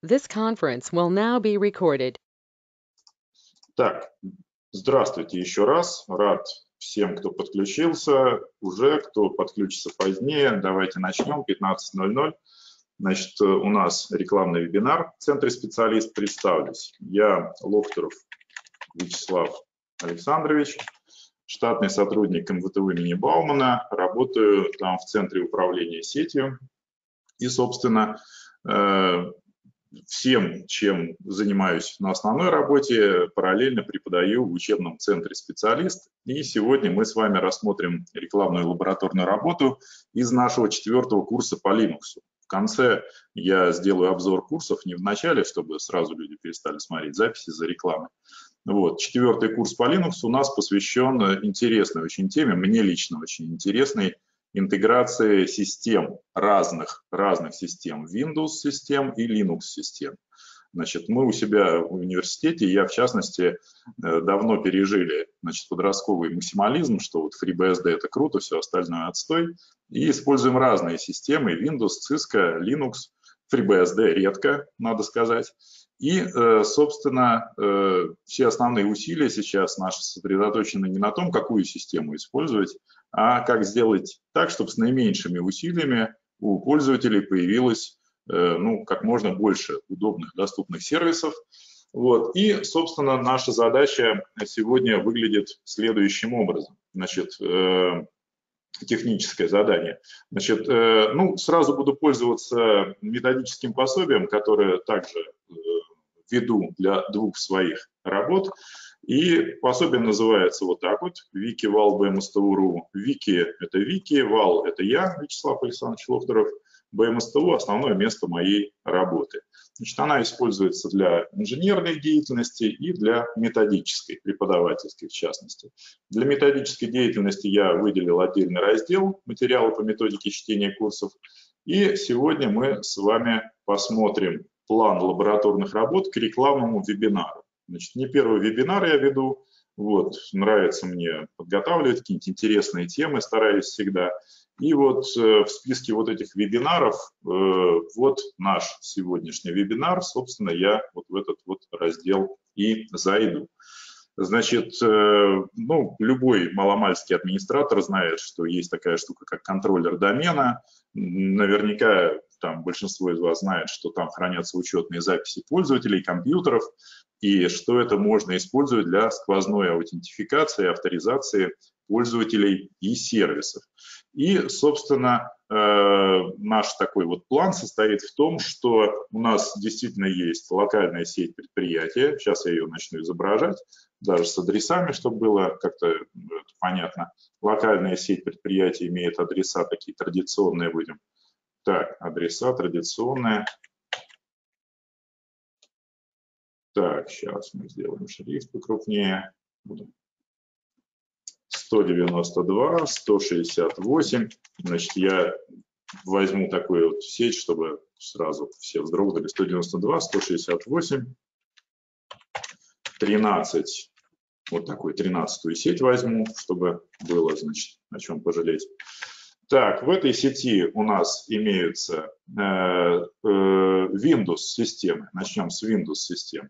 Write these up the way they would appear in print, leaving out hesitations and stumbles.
This conference will now be recorded. Так, здравствуйте еще раз. Рад всем, кто подключился уже, кто подключится позднее. Давайте начнем. 15:00. Значит, у нас рекламный вебинар в Центре специалист. Представлюсь. Я Лохторов Вячеслав Александрович, штатный сотрудник МВТУ имени Баумана. Работаю там в Центре управления сетью. И, собственно, всем, чем занимаюсь на основной работе, параллельно преподаю в учебном центре специалист. И сегодня мы с вами рассмотрим рекламную лабораторную работу из нашего 4-го курса по Linux. В конце я сделаю обзор курсов, не в начале, чтобы сразу люди перестали смотреть записи за рекламой. Вот, 4-й курс по Linux у нас посвящен интересной очень теме, мне лично очень интересной, интеграции систем, разных систем, Windows-систем и Linux-систем. Значит, мы у себя в университете, я в частности, давно пережили, значит, подростковый максимализм, что вот FreeBSD это круто, все остальное отстой, и используем разные системы, Windows, Cisco, Linux, FreeBSD редко, надо сказать. И, собственно, все основные усилия сейчас наши сосредоточены не на том, какую систему использовать, а как сделать так, чтобы с наименьшими усилиями у пользователей появилось как можно больше удобных, доступных сервисов. Вот. И, собственно, наша задача сегодня выглядит следующим образом. Значит, техническое задание. Значит, сразу буду пользоваться методическим пособием, которое также веду для 2 своих работ. И пособие называется вот так вот: Вики Вал БМСТУ.ру. Вики – это Вики, Вал – это я, Вячеслав Александрович Лохторов. БМСТУ – основное место моей работы. Значит, она используется для инженерной деятельности и для методической, преподавательской в частности. Для методической деятельности я выделил отдельный раздел «Материалы по методике чтения курсов». И сегодня мы с вами посмотрим план лабораторных работ к рекламному вебинару. Значит, не первый вебинар я веду, вот, нравится мне подготавливать какие-нибудь интересные темы, стараюсь всегда. И вот в списке вот этих вебинаров, вот наш сегодняшний вебинар, собственно, я вот в этот вот раздел и зайду. Значит, любой маломальский администратор знает, что есть такая штука, как контроллер домена. Наверняка там большинство из вас знает, что там хранятся учетные записи пользователей, компьютеров, и что это можно использовать для сквозной аутентификации, авторизации пользователей и сервисов. И, собственно, наш такой вот план состоит в том, что у нас действительно есть локальная сеть предприятия. Сейчас я ее начну изображать, даже с адресами, чтобы было как-то понятно. Локальная сеть предприятия имеет адреса такие традиционные, будем. Так, адреса традиционные. Так, сейчас мы сделаем шрифт покрупнее. 192, 168. Значит, я возьму такую вот сеть, чтобы сразу все вздрогнули. 192, 168, 13. Вот такую 13-ю сеть возьму, чтобы было, значит, о чем пожалеть. Так, в этой сети у нас имеются Windows-системы. Начнем с Windows-систем.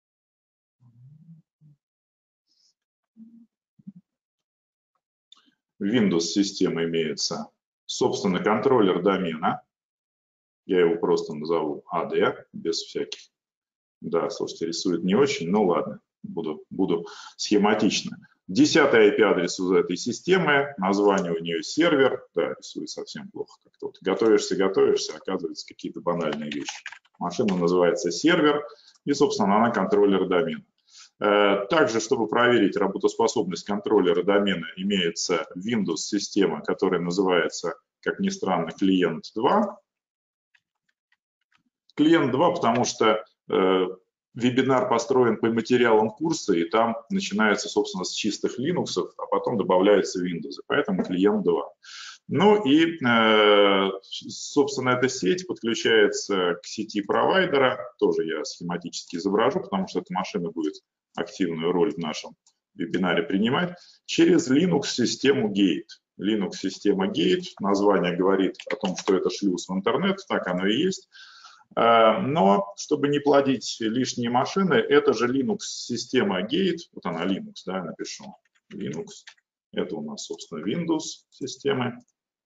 Windows-система имеется, собственно, контроллер домена. Я его просто назову AD, без всяких. Да, слушайте, рисует не очень, но ладно, буду схематично. 10-й IP-адрес у этой системы, название у нее сервер. Да, рисует совсем плохо. Как-то вот готовишься, оказывается, какие-то банальные вещи. Машина называется сервер, и, собственно, она контроллер домена. Также, чтобы проверить работоспособность контроллера домена, имеется Windows-система, которая называется, как ни странно, клиент 2. Клиент 2, потому что вебинар построен по материалам курса, и там начинается, собственно, с чистых Linux, а потом добавляется Windows, поэтому клиент 2. Ну и, собственно, эта сеть подключается к сети провайдера, тоже я схематически изображу, потому что эта машина будет активную роль в нашем вебинаре принимать, через Linux-систему Gate. Linux-система Gate, название говорит о том, что это шлюз в интернет, так оно и есть. Но, чтобы не плодить лишние машины, это же Linux-система Gate, вот она Linux, да, я напишу, Linux, это у нас, собственно, Windows-системы,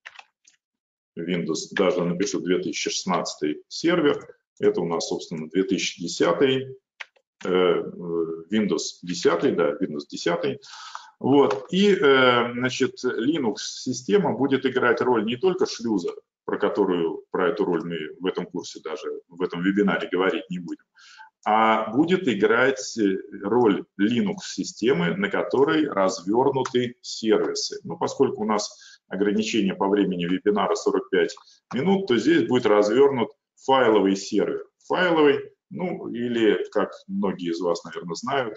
Windows, даже напишу 2016 сервер, это у нас, собственно, 2010, Windows 10, да, Windows 10. Вот. И, значит, Linux-система будет играть роль не только шлюза, про эту роль мы в этом курсе даже, в этом вебинаре говорить не будем, а будет играть роль Linux-системы, на которой развернуты сервисы. Ну, поскольку у нас ограничение по времени вебинара 45 минут, то здесь будет развернут файловый сервер. Файловый, ну, или, как многие из вас, наверное, знают,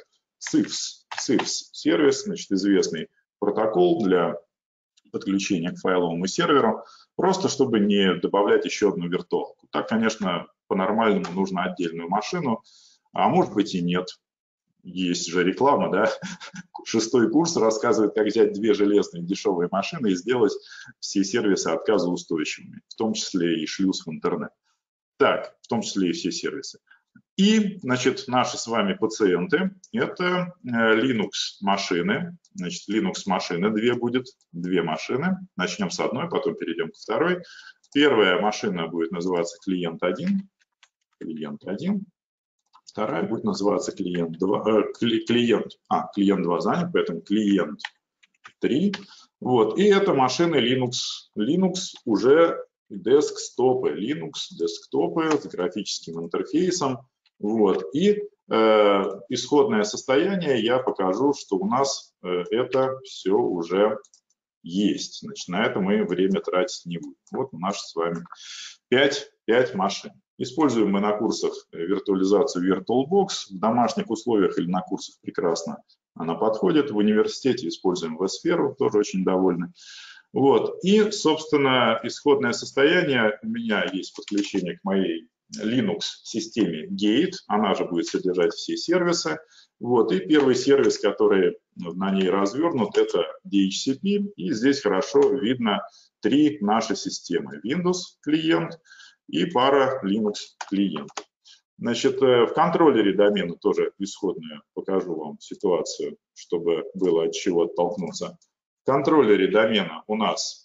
CIFS-сервис, значит, известный протокол для подключения к файловому серверу, просто чтобы не добавлять еще одну виртуалку. Так, конечно, по-нормальному нужно отдельную машину, а может быть и нет. Есть же реклама, да? 6-й курс рассказывает, как взять 2 железные дешевые машины и сделать все сервисы отказоустойчивыми, в том числе и шлюз в интернет. Так, в том числе и все сервисы. И, значит, наши с вами пациенты – это Linux-машины. Значит, Linux-машины 2 будет, 2 машины. Начнем с одной, потом перейдем ко второй. Первая машина будет называться клиент 1. Клиент 1. Вторая будет называться клиент 2. Клиент 2 занят, поэтому клиент 3. Вот. И это машины Linux. Linux уже десктопы. Linux десктопы с графическим интерфейсом. Вот. И исходное состояние я покажу, что у нас это все уже есть. Значит, на это мы время тратить не будем. Вот наши с вами 5 машин. Используем мы на курсах виртуализацию VirtualBox. В домашних условиях или на курсах прекрасно она подходит. В университете используем vSphere, тоже очень довольны. Вот. И, собственно, исходное состояние. У меня есть подключение к моей Linux-системе Gate, она же будет содержать все сервисы. Вот. И первый сервис, который на ней развернут, это DHCP. И здесь хорошо видно 3 наши системы. Windows клиент и пара Linux клиентов. Значит, в контроллере домена тоже исходную покажу вам ситуацию, чтобы было от чего оттолкнуться. В контроллере домена у нас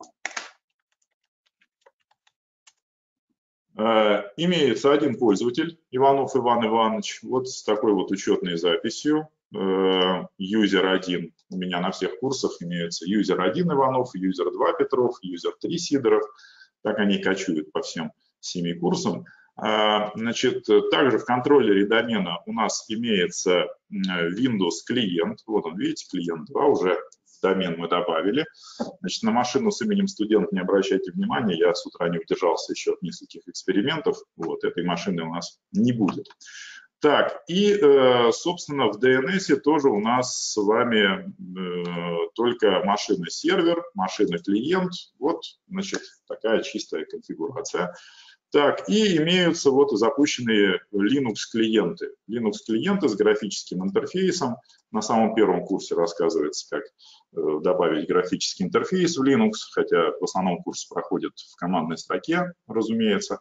имеется один пользователь, Иванов Иван Иванович, вот с такой вот учетной записью. Юзер 1 у меня на всех курсах имеется юзер 1 Иванов, юзер 2 Петров, юзер 3 Сидоров. Так они кочуют по всем 7 курсам. Значит, также в контроллере домена у нас имеется Windows клиент. Вот он, видите, клиент 2 уже в домен мы добавили. Значит, на машину с именем студент не обращайте внимания, я с утра не удержался еще от нескольких экспериментов. Вот, этой машины у нас не будет. Так, и, собственно, в DNS тоже у нас с вами только машина-сервер, машина-клиент. Вот, значит, такая чистая конфигурация. Так, и имеются вот запущенные Linux-клиенты. Linux-клиенты с графическим интерфейсом. На самом первом курсе рассказывается, как добавить графический интерфейс в Linux, хотя в основном курс проходит в командной строке, разумеется.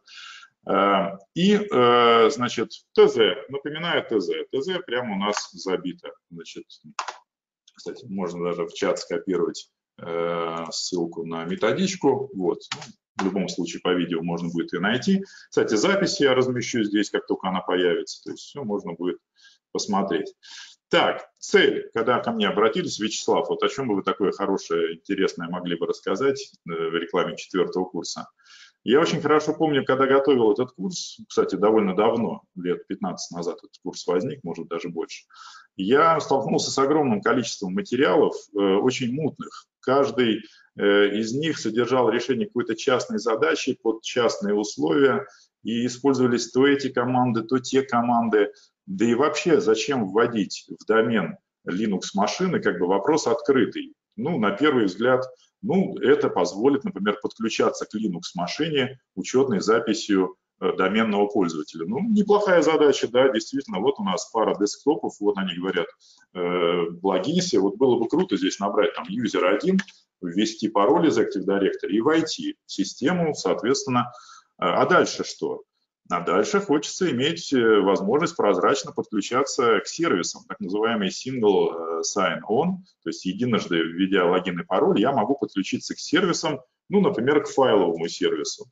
И, значит, ТЗ, напоминаю ТЗ. ТЗ прямо у нас забито. Значит, кстати, можно даже в чат скопировать ссылку на методичку. Вот. В любом случае по видео можно будет и найти. Кстати, запись я размещу здесь, как только она появится. То есть все можно будет посмотреть. Так, цель, когда ко мне обратились, Вячеслав, вот о чем бы вы такое хорошее, интересное могли бы рассказать в рекламе 4-го курса? Я очень хорошо помню, когда готовил этот курс, кстати, довольно давно, лет 15 назад этот курс возник, может даже больше, я столкнулся с огромным количеством материалов, очень мутных. Каждый из них содержал решение какой-то частной задачи под частные условия, и использовались то эти команды, то те команды. Да и вообще, зачем вводить в домен Linux-машины, как бы вопрос открытый. Ну, на первый взгляд, ну, это позволит, например, подключаться к Linux-машине учетной записью доменного пользователя. Ну, неплохая задача, да, действительно. Вот у нас пара десктопов, вот они говорят в логинсе. Вот было бы круто здесь набрать там user 1, ввести пароль из Active Directory и войти в систему, соответственно. А дальше что? А дальше хочется иметь возможность прозрачно подключаться к сервисам, так называемый single sign-on, то есть единожды введя логин и пароль, я могу подключиться к сервисам, ну, например, к файловому сервису.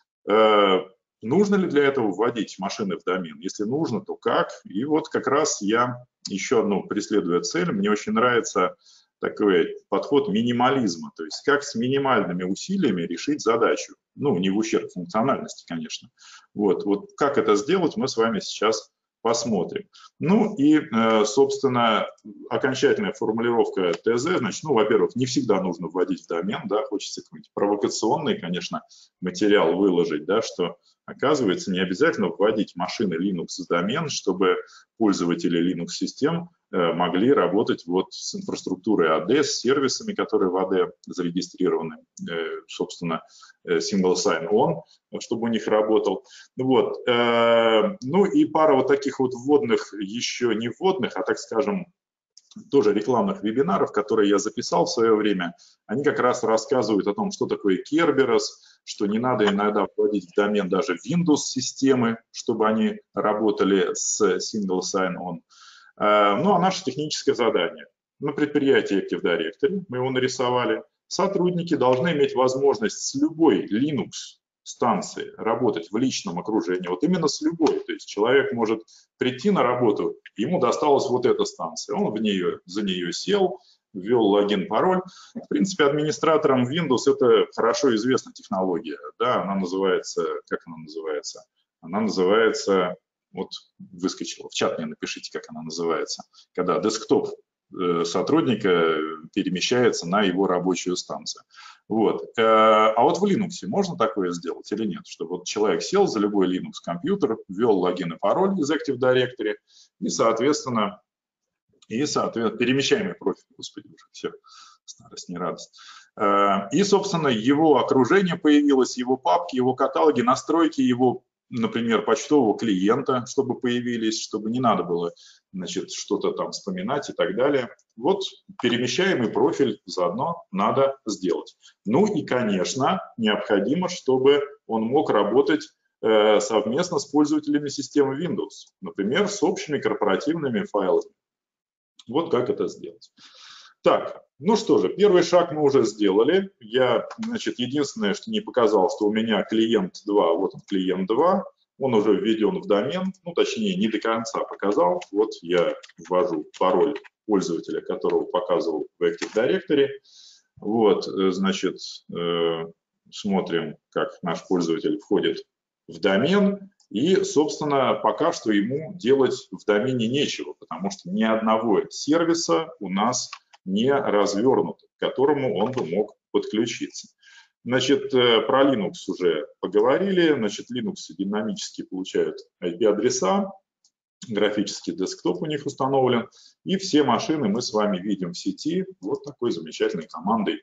Нужно ли для этого вводить машины в домен? Если нужно, то как? И вот как раз я еще одну преследую цель. Мне очень нравится такой подход минимализма, то есть как с минимальными усилиями решить задачу. Ну, не в ущерб функциональности, конечно. Вот как это сделать, мы с вами сейчас посмотрим. Ну и, собственно, окончательная формулировка ТЗ, значит, ну, во-первых, не всегда нужно вводить в домен, да, хочется какой-нибудь провокационный, конечно, материал выложить, да, что оказывается не обязательно вводить машины Linux в домен, чтобы пользователи Linux-систем могли работать вот с инфраструктурой AD, с сервисами, которые в AD зарегистрированы, собственно, single sign-on, чтобы у них работал. Вот. Ну и пара вот таких вот вводных, еще не вводных, а, так скажем, тоже рекламных вебинаров, которые я записал в свое время, они как раз рассказывают о том, что такое Kerberos, что не надо иногда вводить в домен даже Windows-системы, чтобы они работали с single sign-on. Ну, а наше техническое задание. На предприятии Active Directory, мы его нарисовали, сотрудники должны иметь возможность с любой Linux станции работать в личном окружении, вот именно с любой. То есть человек может прийти на работу, ему досталась вот эта станция, он за нее сел, ввел логин, пароль. В принципе, администраторам Windows это хорошо известная технология. Да, она называется, как она называется? Она называется, вот выскочила, в чат мне напишите, как она называется, когда десктоп сотрудника перемещается на его рабочую станцию. Вот. А вот в Linux можно такое сделать или нет? Чтобы вот человек сел за любой Linux компьютер, ввел логин и пароль из Active Directory и, соответственно, перемещаемый профиль, господи, уже все, старость не радость. И, собственно, его окружение появилось, его папки, его каталоги, настройки его, например, почтового клиента, чтобы появились, чтобы не надо было, значит, что-то там вспоминать и так далее. Вот перемещаемый профиль заодно надо сделать. Ну и, конечно, необходимо, чтобы он мог работать совместно с пользователями системы Windows, например, с общими корпоративными файлами. Вот как это сделать. Так, ну что же, первый шаг мы уже сделали. Я, значит, единственное, что не показал, что у меня клиент 2, вот он клиент 2, он уже введен в домен, ну точнее не до конца показал. Вот я ввожу пароль пользователя, которого показывал в Active Directory. Вот, значит, смотрим, как наш пользователь входит в домен. И, собственно, пока что ему делать в домене нечего, потому что ни одного сервиса у нас не развернуто, к которому он бы мог подключиться. Значит, про Linux уже поговорили. Значит, Linux динамически получают IP-адреса, графический десктоп у них установлен, и все машины мы с вами видим в сети вот такой замечательной командой.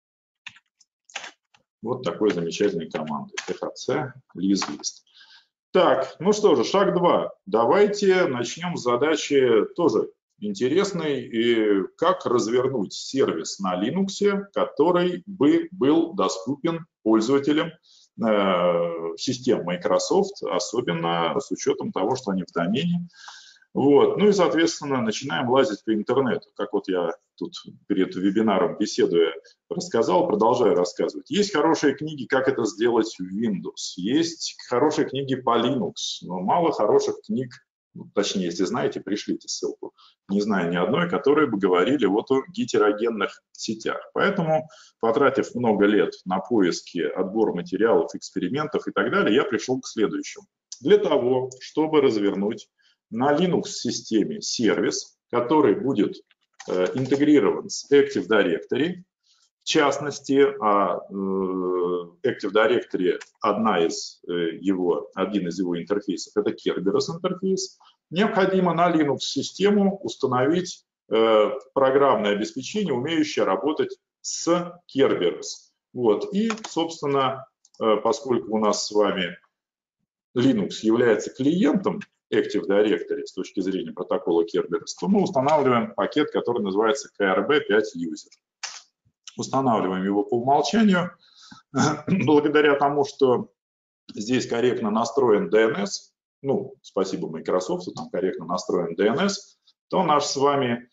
Вот такой замечательной командой. THC list. Так, ну что же, шаг 2. Давайте начнем с задачи тоже интересной. И как развернуть сервис на Linux, который бы был доступен пользователям систем Microsoft, особенно с учетом того, что они в домене. Вот. Ну и, соответственно, начинаем лазить по интернету. Как вот я тут перед вебинаром беседуя рассказал, продолжаю рассказывать. Есть хорошие книги, как это сделать в Windows. Есть хорошие книги по Linux, но мало хороших книг, ну, точнее, если знаете, пришлите ссылку. Не знаю ни одной, которые бы говорили вот о гетерогенных сетях. Поэтому, потратив много лет на поиски, отбор материалов, экспериментов и так далее, я пришел к следующему. Для того, чтобы развернуть на Linux-системе сервис, который будет интегрирован с Active Directory. В частности, Active Directory, один из его интерфейсов, это Kerberos интерфейс. Необходимо на Linux-систему установить программное обеспечение, умеющее работать с Kerberos. Вот. И, собственно, поскольку у нас с вами Linux является клиентом Active Directory с точки зрения протокола Kerberos, то мы устанавливаем пакет, который называется KRB5User. Устанавливаем его по умолчанию. Благодаря тому, что здесь корректно настроен DNS, ну, спасибо Microsoft, там корректно настроен DNS, то наш с вами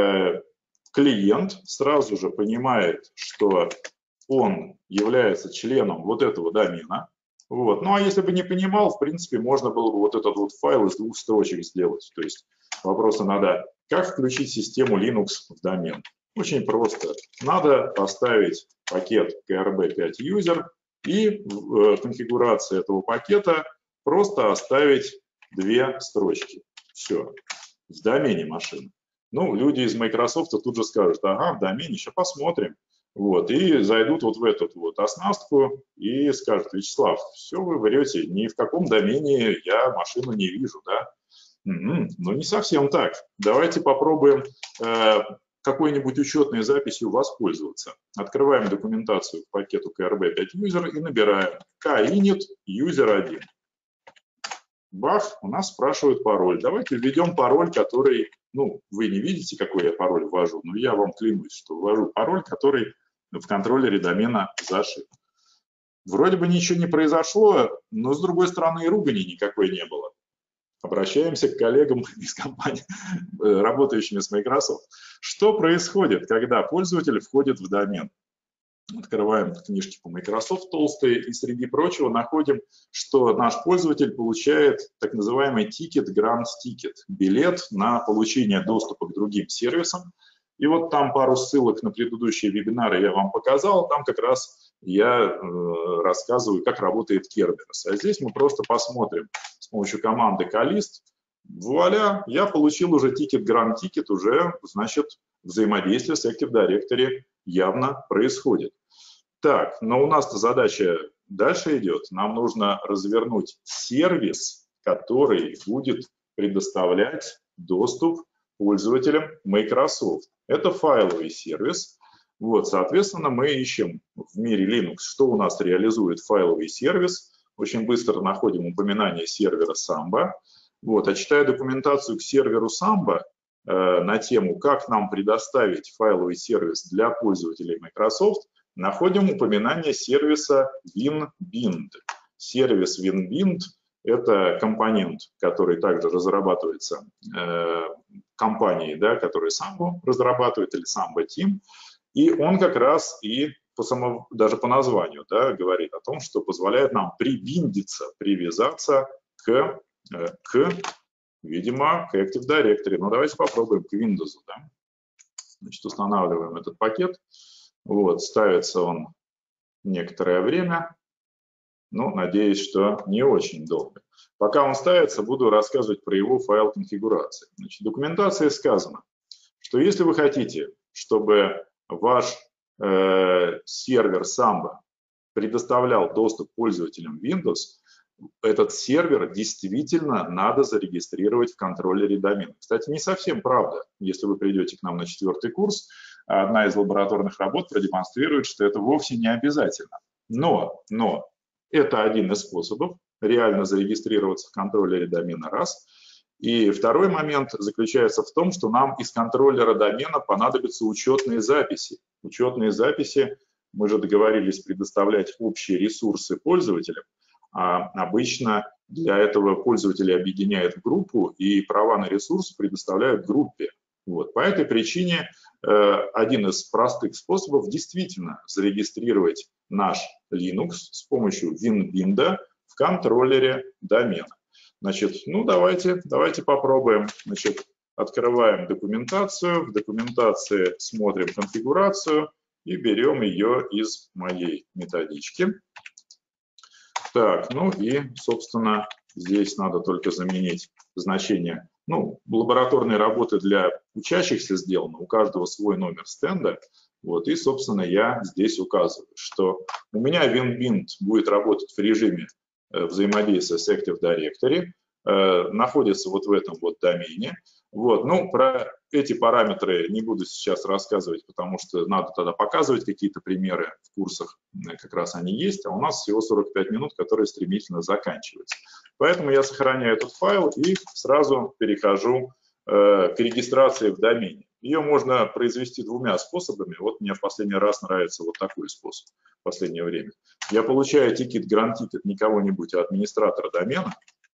клиент сразу же понимает, что он является членом вот этого домена. Вот. Ну а если бы не понимал, в принципе, можно было бы вот этот вот файл из 2 строчек сделать. То есть вопросы надо, как включить систему Linux в домен. Очень просто. Надо поставить пакет KRB5 User и в конфигурации этого пакета просто оставить 2 строчки. Все. В домене машины. Ну, люди из Microsoft тут же скажут, ага, в домене, еще посмотрим. Вот, и зайдут вот в эту вот оснастку и скажут, Вячеслав, все вы врете, ни в каком домене я машину не вижу, да? Ну, не совсем так. Давайте попробуем какой-нибудь учетной записью воспользоваться. Открываем документацию к пакету KRB5 User и набираем kinit user1. Бах, у нас спрашивают пароль. Давайте введем пароль, который, ну, вы не видите, какой я пароль ввожу, но я вам клянусь, что ввожу пароль, который в контроллере домена зашит. Вроде бы ничего не произошло, но с другой стороны и ругани никакой не было. Обращаемся к коллегам из компании, работающими с Microsoft. Что происходит, когда пользователь входит в домен? Открываем книжки по Microsoft толстые и среди прочего находим, что наш пользователь получает так называемый тикет, грант-тикет, билет на получение доступа к другим сервисам. И вот там пару ссылок на предыдущие вебинары я вам показал, там как раз я рассказываю, как работает Kerberos. А здесь мы просто посмотрим с помощью команды callist. Вуаля, я получил уже тикет, грант-тикет, уже, значит, взаимодействие с Active Directory явно происходит. Так, но у нас-то задача дальше идет. Нам нужно развернуть сервис, который будет предоставлять доступ пользователям Microsoft. Это файловый сервис. Вот, соответственно, мы ищем в мире Linux, что у нас реализует файловый сервис. Очень быстро находим упоминание сервера Samba. Вот, а читая документацию к серверу Samba на тему, как нам предоставить файловый сервис для пользователей Microsoft, находим упоминание сервиса WinBind. Сервис WinBind – это компонент, который также разрабатывается компанией, да, которая Samba разрабатывает, или Samba Team. И он как раз и даже по названию, да, говорит о том, что позволяет нам прибиндиться, привязаться к видимо, к Active Directory. Ну, давайте попробуем к Windows. Да? Значит, устанавливаем этот пакет. Вот, ставится он некоторое время. Ну, надеюсь, что не очень долго. Пока он ставится, буду рассказывать про его файл конфигурации. Значит, в документации сказано, что если вы хотите, чтобы ваш сервер Samba предоставлял доступ пользователям Windows, этот сервер действительно надо зарегистрировать в контроллере домена. Кстати, не совсем правда. Если вы придете к нам на 4-й курс, одна из лабораторных работ продемонстрирует, что это вовсе не обязательно. Но это один из способов реально зарегистрироваться в контроллере домена, раз. И второй момент заключается в том, что нам из контроллера домена понадобятся учетные записи. Учетные записи, мы же договорились предоставлять общие ресурсы пользователям. А обычно для этого пользователи объединяют в группу и права на ресурс предоставляют группе. Вот. По этой причине один из простых способов действительно зарегистрировать наш Linux с помощью WinBind в контроллере домена. Значит, ну давайте попробуем. Значит, открываем документацию, в документации смотрим конфигурацию и берем ее из моей методички. Так, ну и, собственно, здесь надо только заменить значение. Ну, лабораторные работы для учащихся сделаны, у каждого свой номер стенда. Вот, и, собственно, я здесь указываю, что у меня WinBind будет работать в режиме взаимодействия с Active Directory, находится вот в этом вот домене. Вот, ну, про эти параметры не буду сейчас рассказывать, потому что надо тогда показывать какие-то примеры в курсах, как раз они есть, а у нас всего 45 минут, которые стремительно заканчиваются. Поэтому я сохраняю этот файл и сразу перехожу к регистрации в домене. Ее можно произвести двумя способами. Вот мне в последний раз нравится вот такой способ в последнее время. Я получаю тикет, гранд-тикет не кого-нибудь, а администратора домена.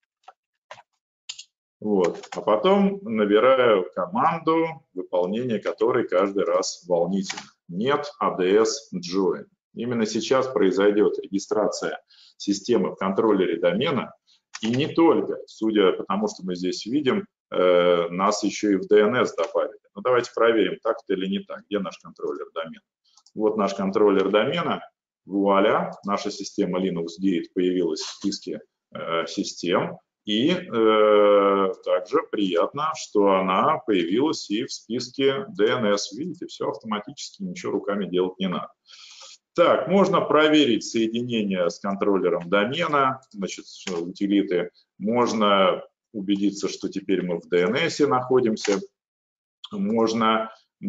Вот. А потом набираю команду, выполнение которой каждый раз волнительно. Нет ADS join. Именно сейчас произойдет регистрация системы в контроллере домена. И не только, судя по тому, что мы здесь видим, нас еще и в DNS добавили. Ну, давайте проверим, так это или не так. Где наш контроллер домена? Вот наш контроллер домена. Вуаля, наша система Linux 9 появилась в списке систем. И также приятно, что она появилась и в списке DNS. Видите, все автоматически, ничего руками делать не надо. Так, можно проверить соединение с контроллером домена, значит, утилиты. Можно убедиться, что теперь мы в DNS находимся. Нужно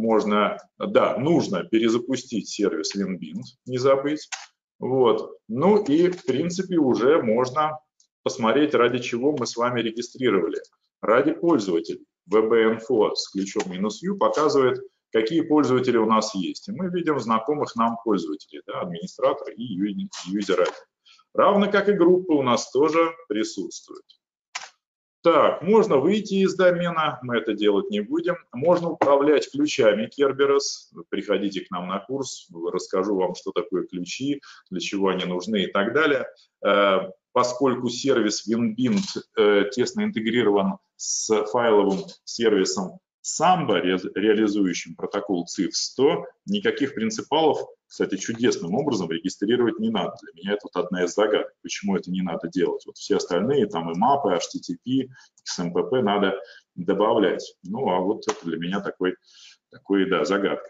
перезапустить сервис WinBind, не забыть. Вот. Ну и, в принципе, уже можно посмотреть, ради чего мы с вами регистрировали. Ради пользователей. VB-Info с ключом "-u" показывает, какие пользователи у нас есть. И мы видим знакомых нам пользователей, да, администратор и юзер. Равно как и группы у нас тоже присутствуют. Так, можно выйти из домена, мы это делать не будем. Можно управлять ключами Kerberos. Приходите к нам на курс, расскажу вам, что такое ключи, для чего они нужны и так далее. Поскольку сервис WinBind тесно интегрирован с файловым сервисом Samba, реализующим протокол CIF-100, никаких принципалов, кстати, чудесным образом регистрировать не надо. Для меня это вот одна из загадок, почему это не надо делать. Вот все остальные, там и мапы, HTTP, XMPP надо добавлять. Ну, а вот это для меня такой да, загадка.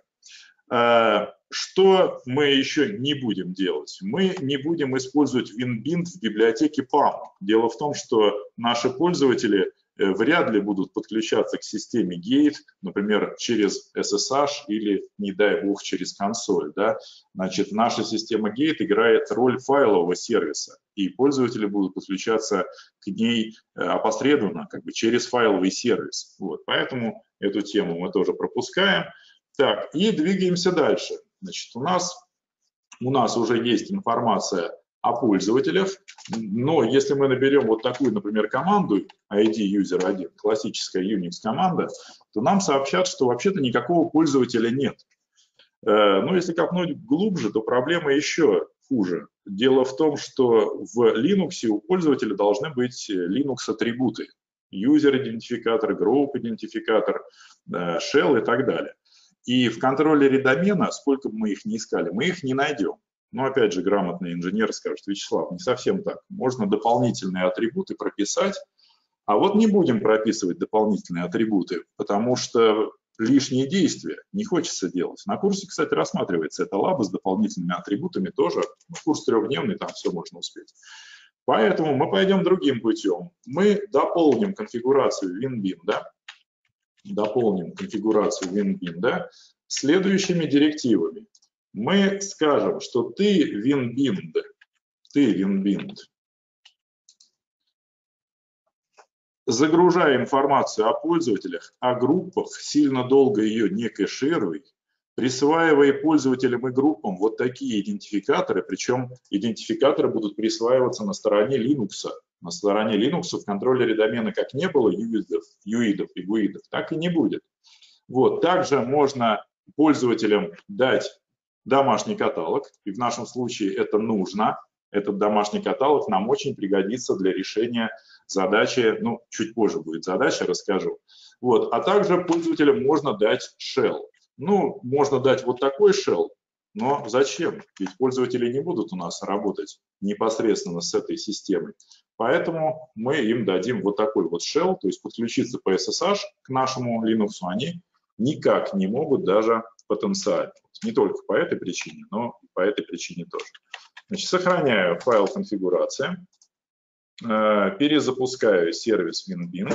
Что мы еще не будем делать? Мы не будем использовать WinBind в библиотеке PAM. Дело в том, что наши пользователи вряд ли будут подключаться к системе Gate, например, через SSH или, не дай бог, через консоль. Да? Значит, наша система Gate играет роль файлового сервиса, и пользователи будут подключаться к ней опосредованно, как бы через файловый сервис. Вот. Поэтому эту тему мы тоже пропускаем. Так, и двигаемся дальше. Значит, у нас уже есть информация о пользователях, но если мы наберем вот такую, например, команду ID user1, классическая Unix команда, то нам сообщат, что вообще-то никакого пользователя нет. Но если копнуть глубже, то проблема еще хуже. Дело в том, что в Linux у пользователя должны быть Linux-атрибуты. User-идентификатор, group-идентификатор, shell и так далее. И в контроллере домена, сколько бы мы их ни искали, мы их не найдем. Но опять же, грамотный инженер скажет: Вячеслав, не совсем так. Можно дополнительные атрибуты прописать, а вот не будем прописывать дополнительные атрибуты, потому что лишние действия не хочется делать. На курсе, кстати, рассматривается это лаба с дополнительными атрибутами тоже. Курс трехдневный, там все можно успеть. Поэтому мы пойдем другим путем. Мы дополним конфигурацию WinBind, следующими директивами. Мы скажем, что ты WinBind, загружай информацию о пользователях, о группах, сильно долго ее не кэшируй, присваивая пользователям и группам вот такие идентификаторы, причем идентификаторы будут присваиваться на стороне Linux. На стороне Linux в контроллере домена как не было юидов и гуидов, так и не будет. Вот. Также можно пользователям дать домашний каталог, и в нашем случае это нужно. Этот домашний каталог нам очень пригодится для решения задачи, ну, чуть позже будет задача, расскажу. Вот. А также пользователям можно дать shell. Ну, можно дать вот такой shell, но зачем? Ведь пользователи не будут у нас работать непосредственно с этой системой. Поэтому мы им дадим вот такой вот shell, то есть подключиться по SSH к нашему Linux они никак не могут даже потенциально. Не только по этой причине, но и по этой причине тоже. Значит, сохраняю файл конфигурации, перезапускаю сервис WinBind.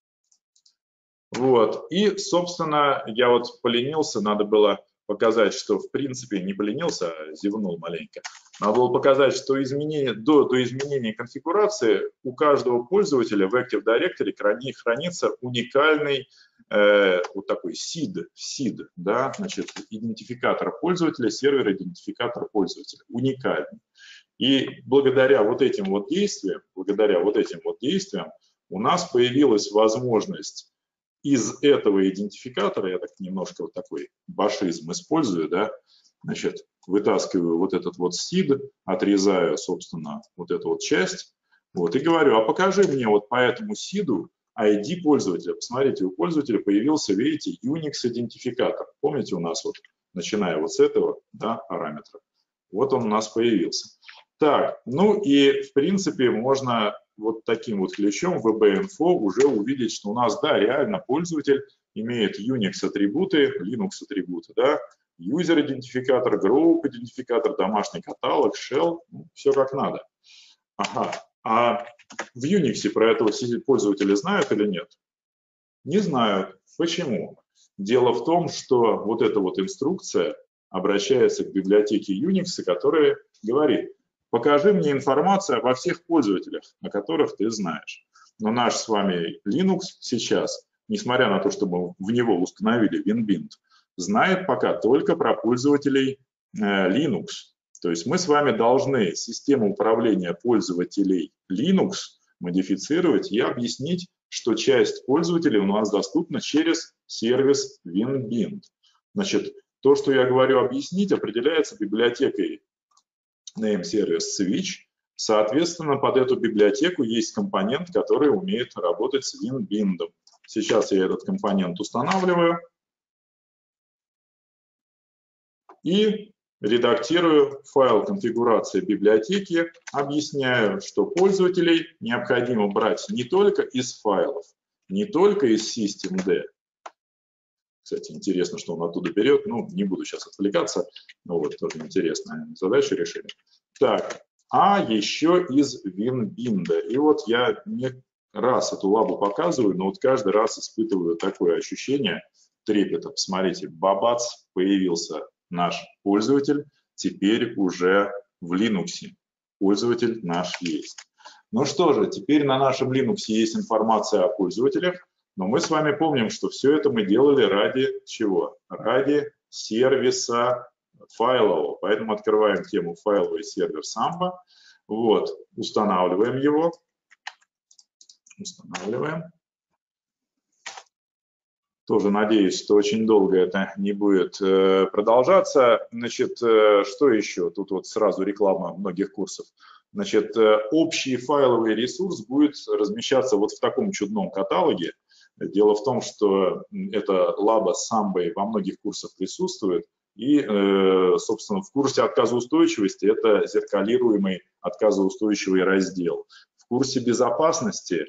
Вот. И, собственно, я вот поленился, надо было показать, что в принципе не поленился, а зевнул маленько. Надо было показать, что до изменения конфигурации у каждого пользователя в Active Directory хранится уникальный вот такой SID, да, значит, идентификатор пользователя, сервер-идентификатор пользователя, уникальный. И благодаря вот этим вот действиям, у нас появилась возможность из этого идентификатора, я так немножко вот такой башизм использую, да, значит, вытаскиваю вот этот вот SID, отрезаю, собственно, вот эту вот часть, вот, и говорю, а покажи мне вот по этому SID ID пользователя. Посмотрите, у пользователя появился, видите, Unix-идентификатор. Помните, у нас вот, начиная вот с этого, да, параметра, вот он у нас появился. Так, ну и в принципе можно вот таким вот ключом VB-Info уже увидеть, что у нас, да, реально пользователь имеет Unix-атрибуты, Linux-атрибуты, да, user-идентификатор, group-идентификатор, домашний каталог, shell, ну, все как надо. Ага, а в Unix про этого пользователя знают или нет? Не знают. Почему? Дело в том, что вот эта вот инструкция обращается к библиотеке Unix, которая говорит, покажи мне информацию обо всех пользователях, о которых ты знаешь. Но наш с вами Linux сейчас, несмотря на то, что мы в него установили WinBind, знает пока только про пользователей Linux. То есть мы с вами должны систему управления пользователей Linux модифицировать и объяснить, что часть пользователей у нас доступна через сервис WinBind. Значит, то, что я говорю объяснить, определяется библиотекой name-service-switch. Соответственно, под эту библиотеку есть компонент, который умеет работать с WinBind. Сейчас я этот компонент устанавливаю и редактирую файл конфигурации библиотеки, объясняю, что пользователей необходимо брать не только из файлов, не только из systemd. Кстати, интересно, что он оттуда берет. Ну, не буду сейчас отвлекаться. Но вот тоже интересная задача решили. Так, а еще из WinBind. И вот я не раз эту лабу показываю, но вот каждый раз испытываю такое ощущение трепета. Посмотрите, бабац, появился наш пользователь, теперь уже в Linux. Пользователь наш есть. Ну что же, теперь на нашем Linux есть информация о пользователях, но мы с вами помним, что все это мы делали ради чего? Ради сервиса файлового. Поэтому открываем тему файловый сервер Samba. Вот, устанавливаем его. Устанавливаем. Тоже надеюсь, что очень долго это не будет продолжаться. Значит, что еще? Тут вот сразу реклама многих курсов. Значит, общий файловый ресурс будет размещаться вот в таком чудном каталоге. Дело в том, что эта лаба с Самбой во многих курсах присутствует. И, собственно, в курсе отказоустойчивости это зеркалируемый отказоустойчивый раздел. В курсе безопасности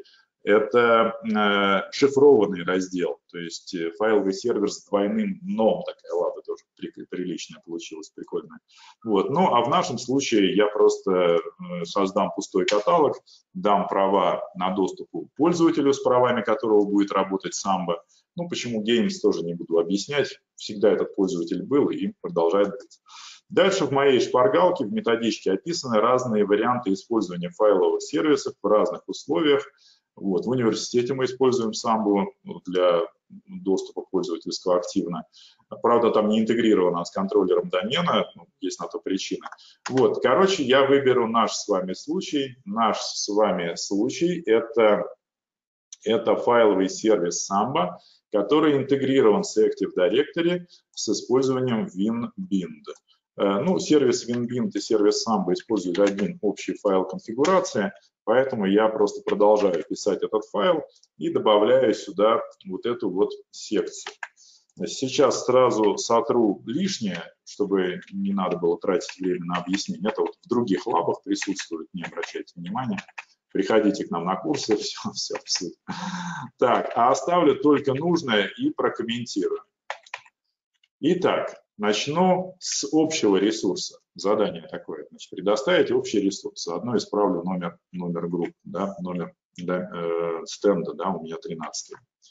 это шифрованный раздел, то есть файловый сервер с двойным дном, такая лаба тоже приличная получилась, прикольная. Вот. Ну, а в нашем случае я просто создам пустой каталог, дам права на доступ пользователю, с правами которого будет работать Samba. Ну, почему Games тоже не буду объяснять, всегда этот пользователь был и продолжает быть. Дальше в моей шпаргалке, в методичке описаны разные варианты использования файловых сервисов в разных условиях. Вот. В университете мы используем Samba для доступа пользовательского активно. Правда, там не интегрировано с контроллером домена, есть на то причина. Вот. Короче, я выберу наш с вами случай. Наш с вами случай это файловый сервис Samba, который интегрирован с Active Directory с использованием WinBind. Ну, сервис WinBind и сервис Samba используют один общий файл конфигурации, поэтому я просто продолжаю писать этот файл и добавляю сюда вот эту вот секцию. Сейчас сразу сотру лишнее, чтобы не надо было тратить время на объяснение. Это вот в других лабах присутствует, не обращайте внимания. Приходите к нам на курсы, все. Так, а оставлю только нужное и прокомментирую. Итак, начну с общего ресурса. Задание такое. Значит, предоставить общий ресурс. Заодно исправлю номер группы, да, номер стенда, да, у меня 13.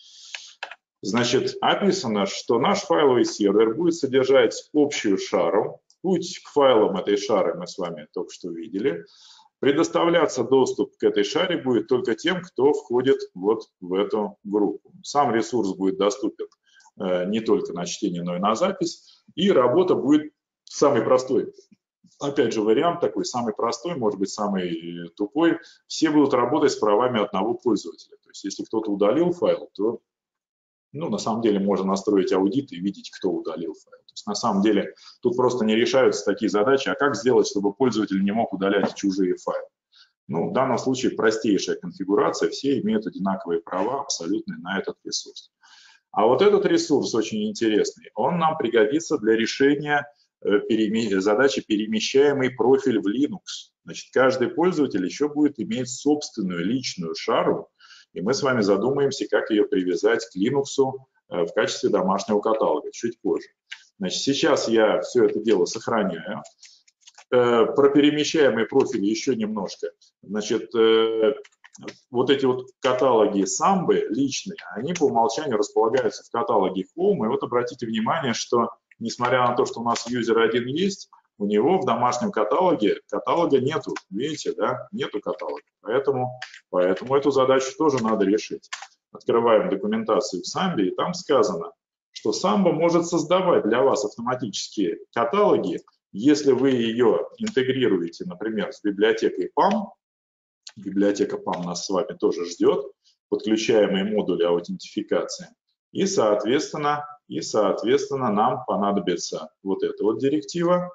Значит, описано, что наш файловый сервер будет содержать общую шару. Путь к файлам этой шары мы с вами только что видели. Предоставляться доступ к этой шаре будет только тем, кто входит вот в эту группу. Сам ресурс будет доступен не только на чтение, но и на запись. И работа будет самый простой. Опять же, вариант такой, самый простой, может быть, самый тупой. Все будут работать с правами одного пользователя. То есть, если кто-то удалил файл, то, ну, на самом деле, можно настроить аудит и видеть, кто удалил файл. То есть, на самом деле, тут просто не решаются такие задачи. А как сделать, чтобы пользователь не мог удалять чужие файлы? Ну, в данном случае простейшая конфигурация, все имеют одинаковые права абсолютно на этот ресурс. А вот этот ресурс очень интересный, он нам пригодится для решения задачи перемещаемый профиль в Linux. Значит, каждый пользователь еще будет иметь собственную личную шару, и мы с вами задумаемся, как ее привязать к Linux в качестве домашнего каталога чуть позже. Значит, сейчас я все это дело сохраняю. Про перемещаемые профили еще немножко. Значит, вот эти вот каталоги Samba личные, они по умолчанию располагаются в каталоге Home. И вот обратите внимание, что несмотря на то, что у нас юзер один есть, у него в домашнем каталога нету. Видите, да, нету каталога. Поэтому эту задачу тоже надо решить. Открываем документацию в Samba, и там сказано, что Samba может создавать для вас автоматические каталоги, если вы ее интегрируете, например, с библиотекой PAM. Библиотека PAM нас с вами тоже ждет, подключаемые модули аутентификации. И, соответственно, нам понадобится вот эта вот директива.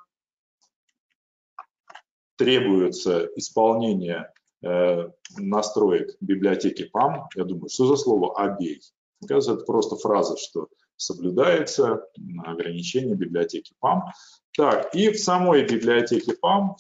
Требуется исполнение настроек библиотеки PAM. Я думаю, что за слово «обей»? Оказывается, это просто фраза, что соблюдается ограничение библиотеки PAM. Так, и в самой библиотеке PAM,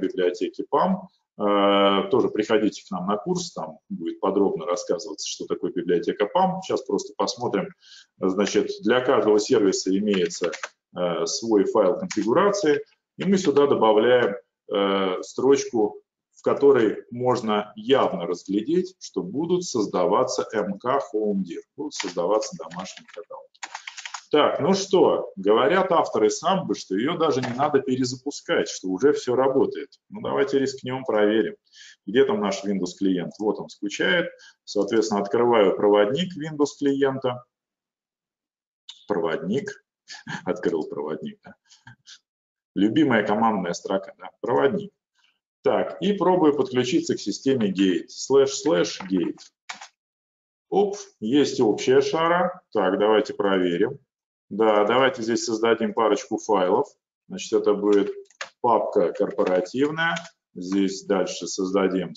тоже приходите к нам на курс, там будет подробно рассказываться, что такое библиотека PAM. Сейчас просто посмотрим. Значит, для каждого сервиса имеется свой файл конфигурации, и мы сюда добавляем строчку, в которой можно явно разглядеть, что будут создаваться МК HomeDir, будут создаваться домашние каталоги. Так, ну что, говорят авторы Samba, что ее даже не надо перезапускать, что уже все работает. Ну давайте рискнем, проверим. Где там наш Windows клиент? Вот он скучает. Соответственно, открываю проводник Windows клиента. Проводник. Открыл проводник. Да. Любимая командная строка. Да? Проводник. Так, и пробую подключиться к системе Gate. //Gate. Оп, есть общая шара. Так, давайте проверим. Да, давайте здесь создадим парочку файлов. Значит, это будет папка корпоративная. Здесь дальше создадим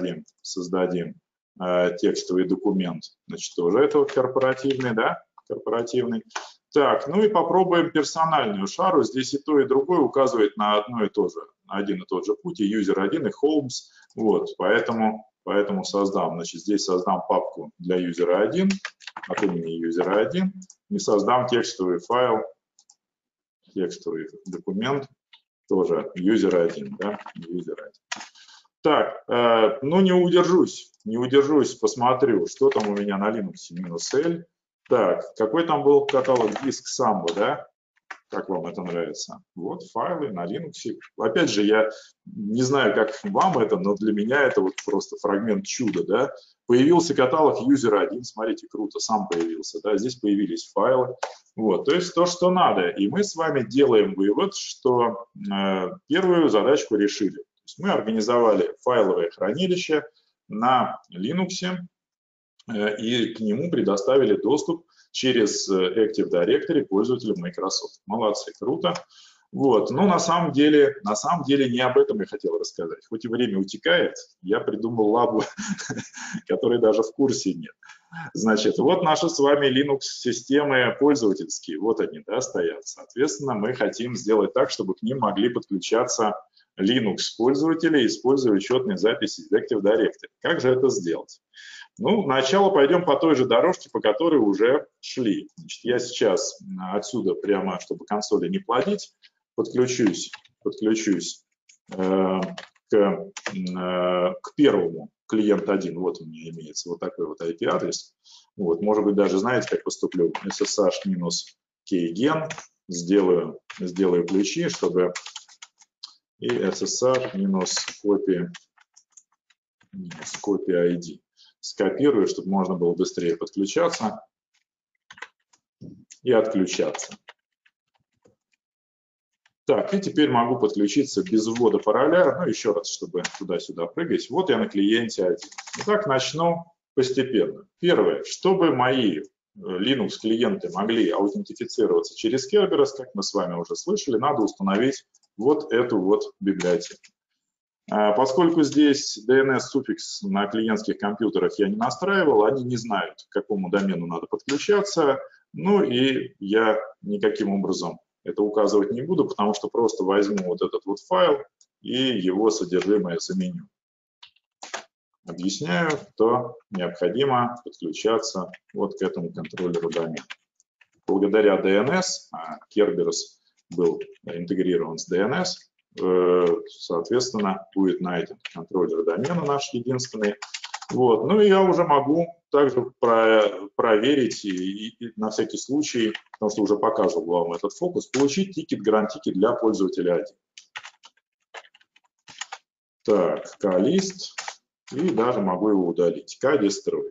текстовый документ. Значит, тоже это вот корпоративный, да? Корпоративный. Так, ну и попробуем персональную шару. Здесь и то, и другое указывает на один и тот же путь, и user 1, и Holmes. Вот, поэтому создам, значит, здесь создам папку для user 1, от имени user 1, и создам текстовый файл, текстовый документ, тоже user 1, да, user 1. Так, ну не удержусь, посмотрю, что там у меня на Linux -L. Так, какой там был каталог диск Samba, да? Как вам это нравится? Вот файлы на Linux. Опять же, я не знаю, как вам это, но для меня это вот просто фрагмент чуда, да? Появился каталог user 1, смотрите, круто, сам появился, да? Здесь появились файлы. Вот, то есть то, что надо. И мы с вами делаем вывод, что первую задачку решили. То есть мы организовали файловое хранилище на Linux, и к нему предоставили доступ через Active Directory пользователям Microsoft. Молодцы, круто. Вот. Но на самом деле не об этом я хотел рассказать. Хоть и время утекает, я придумал лабу, которой даже в курсе нет. Значит, вот наши с вами Linux-системы пользовательские, вот они, да, стоят. Соответственно, мы хотим сделать так, чтобы к ним могли подключаться Linux-пользователи, используя учетные записи из Active Directory. Как же это сделать? Ну, сначала пойдем по той же дорожке, по которой уже шли. Значит, я сейчас отсюда прямо, чтобы консоли не плодить, подключусь к первому клиент 1. Вот у меня имеется вот такой вот IP-адрес. Вот, может быть, даже знаете, как поступлю? SSH-kgen, сделаю ключи, чтобы и SSH-copy copy ID. Скопирую, чтобы можно было быстрее подключаться и отключаться. Так, и теперь могу подключиться без ввода пароля. Ну, еще раз, чтобы туда-сюда прыгать. Вот я на клиенте 1. Итак, начну постепенно. Первое, чтобы мои Linux-клиенты могли аутентифицироваться через Kerberos, как мы с вами уже слышали, надо установить вот эту вот библиотеку. Поскольку здесь DNS-суффикс на клиентских компьютерах я не настраивал, они не знают, к какому домену надо подключаться, ну и я никаким образом это указывать не буду, потому что просто возьму вот этот вот файл и его содержимое заменю. Объясняю, что необходимо подключаться вот к этому контроллеру домена. Благодаря DNS, Kerberos был интегрирован с DNS, соответственно, будет найден контроллер домена наш единственный. Вот. Ну и я уже могу также проверить и на всякий случай, потому что уже показывал вам этот фокус, получить тикет, гранд-тикет для пользователя 1. Так, K-list. И даже могу его удалить. K-destroy.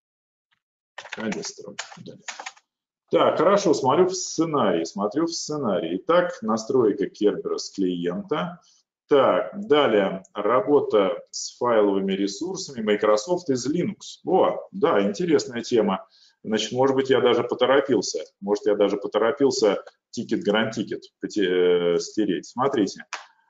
Так, хорошо, смотрю в сценарий. Итак, настройка Kerberos клиента. Так, далее работа с файловыми ресурсами Microsoft из Linux. О, да, интересная тема. Значит, может быть, я даже поторопился. Тикет, гранд-тикет стереть. Смотрите.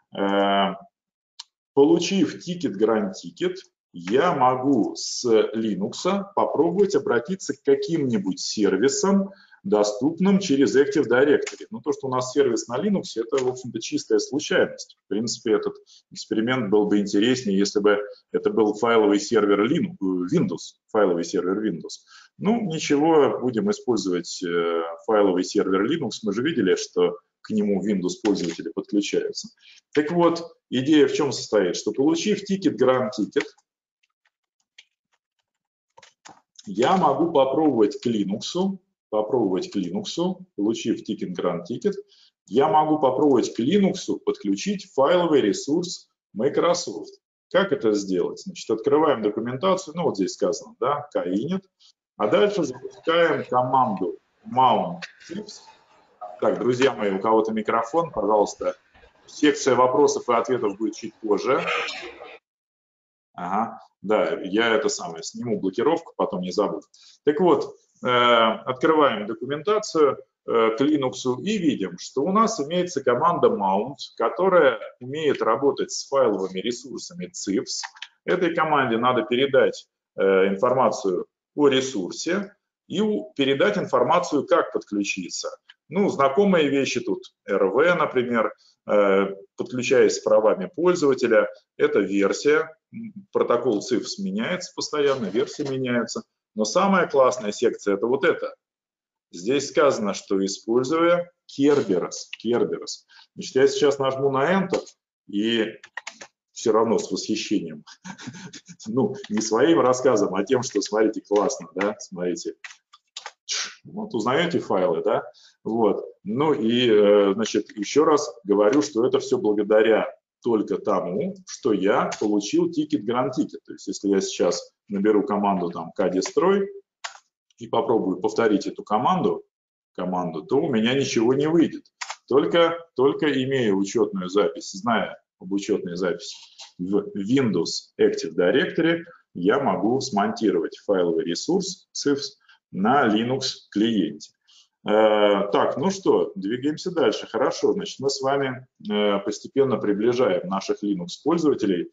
Получив тикет, гранд-тикет, я могу с Linux попробовать обратиться к каким-нибудь сервисам, доступным через Active Directory. Но то, что у нас сервис на Linux, это, в общем-то, чистая случайность. В принципе, этот эксперимент был бы интереснее, если бы это был файловый сервер Windows. Ну, ничего, будем использовать файловый сервер Linux. Мы же видели, что к нему Windows пользователи подключаются. Так вот, идея в чем состоит? Что, получив тикет, гранд-тикет, я могу попробовать к Linux, получив тикет, гранд-тикет, я могу попробовать к Linux подключить файловый ресурс Microsoft. Как это сделать? Значит, открываем документацию, ну вот здесь сказано, да, kinit, а дальше запускаем команду mount tips. Так, друзья мои, у кого-то микрофон, пожалуйста. Секция вопросов и ответов будет чуть позже. Ага, да, я сниму блокировку, потом не забуду. Так вот, открываем документацию к Linux и видим, что у нас имеется команда mount, которая умеет работать с файловыми ресурсами CIFS. Этой команде надо передать информацию о ресурсе и передать информацию, как подключиться. Ну, знакомые вещи тут RV, например, подключаясь с правами пользователя, это версия, протокол CIFS меняется постоянно, версии меняются. Но самая классная секция – это вот это. Здесь сказано, что используя Kerberos. Значит, я сейчас нажму на Enter и все равно с восхищением, ну, не своим рассказом, а тем, что, смотрите, классно, да, смотрите. Вот узнаете файлы, да? Вот. Ну и, значит, еще раз говорю, что это все благодаря только тому, что я получил тикет, гранд-тикет. То есть, если я сейчас наберу команду там kdestroy и попробую повторить эту команду, то у меня ничего не выйдет. Только имея учетную запись, зная об учетной записи в Windows Active Directory, я могу смонтировать файловый ресурс CIFS на Linux клиенте. Так, ну что, двигаемся дальше. Хорошо, значит, мы с вами постепенно приближаем наших Linux пользователей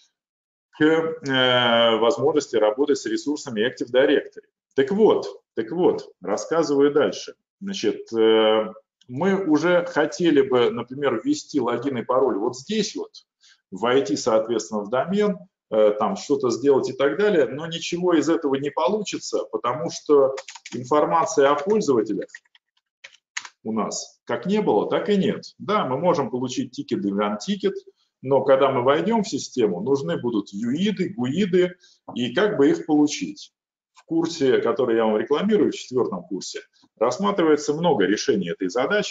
к возможности работать с ресурсами Active Directory. Так вот, рассказываю дальше. Значит, мы уже хотели бы, например, ввести логин и пароль вот здесь вот, войти, соответственно, в домен, там что-то сделать и так далее, но ничего из этого не получится, потому что информация о пользователях у нас как не было, так и нет. Да, мы можем получить тикет и гранд-тикет, но когда мы войдем в систему, нужны будут юиды, гуиды, и как бы их получить. В курсе, который я вам рекламирую, в 4-м курсе, рассматривается много решений этой задачи.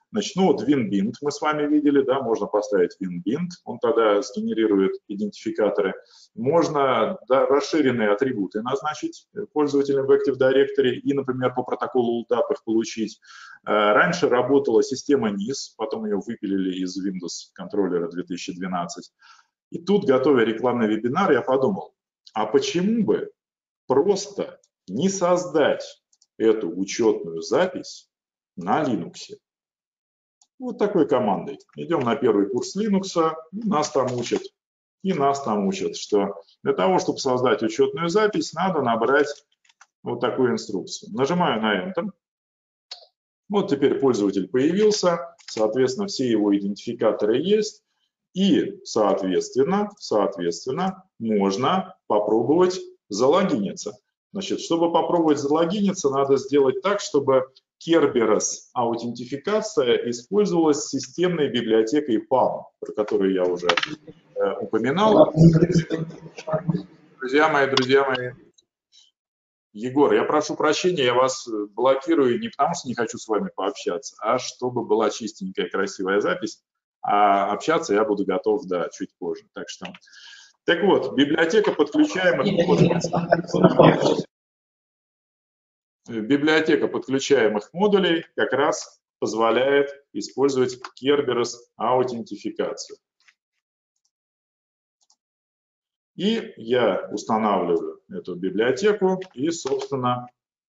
Значит, ну вот WinBind мы с вами видели, да, можно поставить WinBind, он тогда сгенерирует идентификаторы. Можно расширенные атрибуты назначить пользователям в Active Directory и, например, по протоколу LDAP их получить. Раньше работала система NIS, потом ее выпилили из Windows контроллера 2012. И тут, готовя рекламный вебинар, я подумал, а почему бы просто не создать эту учетную запись на Linux? Вот такой командой. Идем на первый курс Linux, и нас там учат, что для того, чтобы создать учетную запись, надо набрать вот такую инструкцию. Нажимаю на Enter. Вот теперь пользователь появился, соответственно, все его идентификаторы есть, и, соответственно, можно попробовать залогиниться. Значит, чтобы попробовать залогиниться, надо сделать так, чтобы Kerberos аутентификация использовалась системной библиотекой PAM, про которую я уже упоминал. Друзья мои, Егор, я прошу прощения, я вас блокирую не потому, что не хочу с вами пообщаться, а чтобы была чистенькая, красивая запись, а общаться я буду готов, да, чуть позже. Так вот, библиотека подключаемых модулей как раз позволяет использовать Kerberos аутентификацию. И я устанавливаю эту библиотеку и, собственно,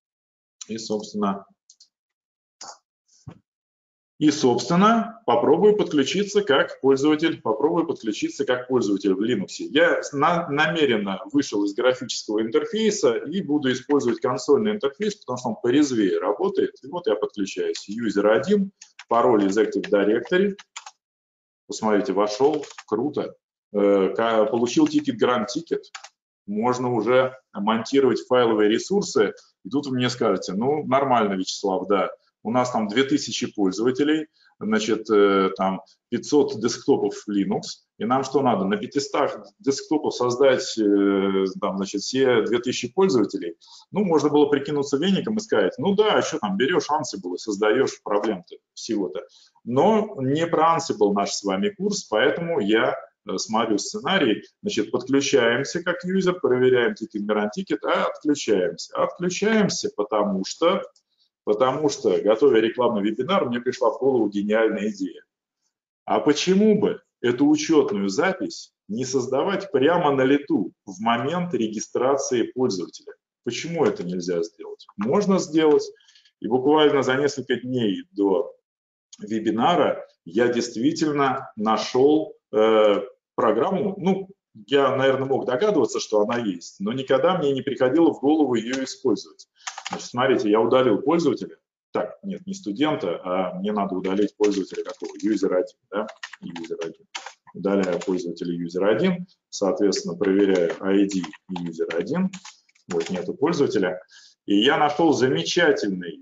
попробую подключиться как пользователь в Linux. Я намеренно вышел из графического интерфейса и буду использовать консольный интерфейс, потому что он порезвее работает. И вот я подключаюсь. User 1, пароль из Active Directory. Посмотрите, вошел, круто. Получил тикет Grand Ticket. Можно уже монтировать файловые ресурсы. И тут вы мне скажете, ну, нормально, Вячеслав, да. У нас там 2000 пользователей, значит, там 500 десктопов Linux, и нам что надо? На 500 десктопов создать, там, значит, все 2000 пользователей? Ну, можно было прикинуться веником и сказать, ну да, что там, берешь Ansible и создаешь, проблем-то всего-то. Но не про Ansible наш с вами курс, поэтому я смотрю сценарий, значит, подключаемся как юзер, проверяем тикет, гарантикет, а отключаемся. Отключаемся, потому что, готовя рекламный вебинар, мне пришла в голову гениальная идея. А почему бы эту учетную запись не создавать прямо на лету, в момент регистрации пользователя? Почему это нельзя сделать? Можно сделать. И буквально за несколько дней до вебинара я действительно нашел программу. Ну, я, наверное, мог догадываться, что она есть, но никогда мне не приходило в голову ее использовать. Значит, смотрите, я удалил пользователя. Так, нет, не студента, а мне надо удалить пользователя какого? User 1, да? User 1. Удаляю пользователя User 1, соответственно, проверяю ID User 1. Вот, нету пользователя. И я нашел замечательный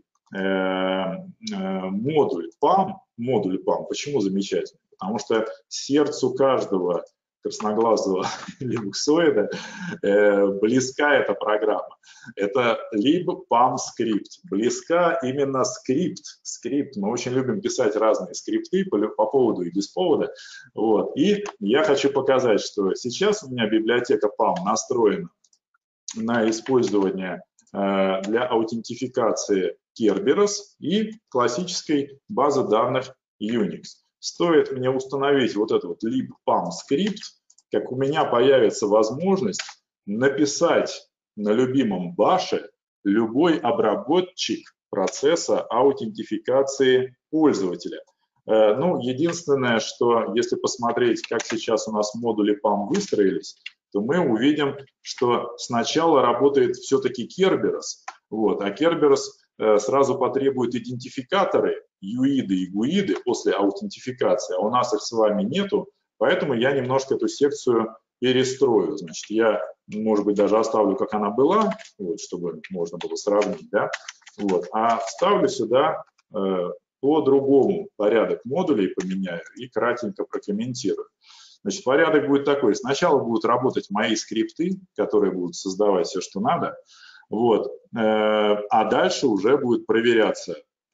модуль PAM. Почему замечательный? Потому что сердцу каждого красноглазого линуксоида близка эта программа. Это либо PAM скрипт. Близка именно скрипт. Мы очень любим писать разные скрипты по поводу и без повода. Вот. И я хочу показать, что сейчас у меня библиотека PAM настроена на использование для аутентификации Kerberos и классической базы данных Unix. Стоит мне установить вот этот вот libpam скрипт, как у меня появится возможность написать на любимом баше любой обработчик процесса аутентификации пользователя. Ну, единственное, что если посмотреть, как сейчас у нас модули PAM выстроились, то мы увидим, что сначала работает все-таки Kerberos, вот, а Kerberos сразу потребует идентификаторы, юиды и гуиды после аутентификации, а у нас их с вами нету, поэтому я немножко эту секцию перестрою. Значит, я, может быть, даже оставлю, как она была, вот, чтобы можно было сравнить, да, вот, а вставлю сюда по-другому порядок модулей поменяю и кратенько прокомментирую. Значит, порядок будет такой. Сначала будут работать мои скрипты, которые будут создавать все, что надо. Вот. А дальше уже будет проверяться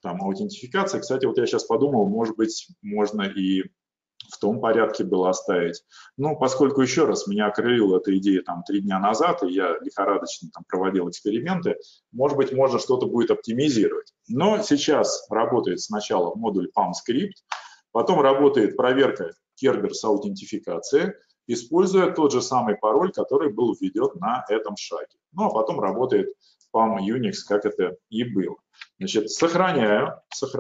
там аутентификация. Кстати, вот я сейчас подумал, может быть, можно и в том порядке было оставить. Ну, поскольку, еще раз, меня окрылила эта идея там 3 дня назад, и я лихорадочно там проводил эксперименты, может быть, можно что-то будет оптимизировать. Но сейчас работает сначала модуль PAM-скрипт, потом работает проверка Kerberos аутентификации, используя тот же самый пароль, который был введен на этом шаге. Ну, а потом работает PAM Unix, как это и было. Значит, сохраняю.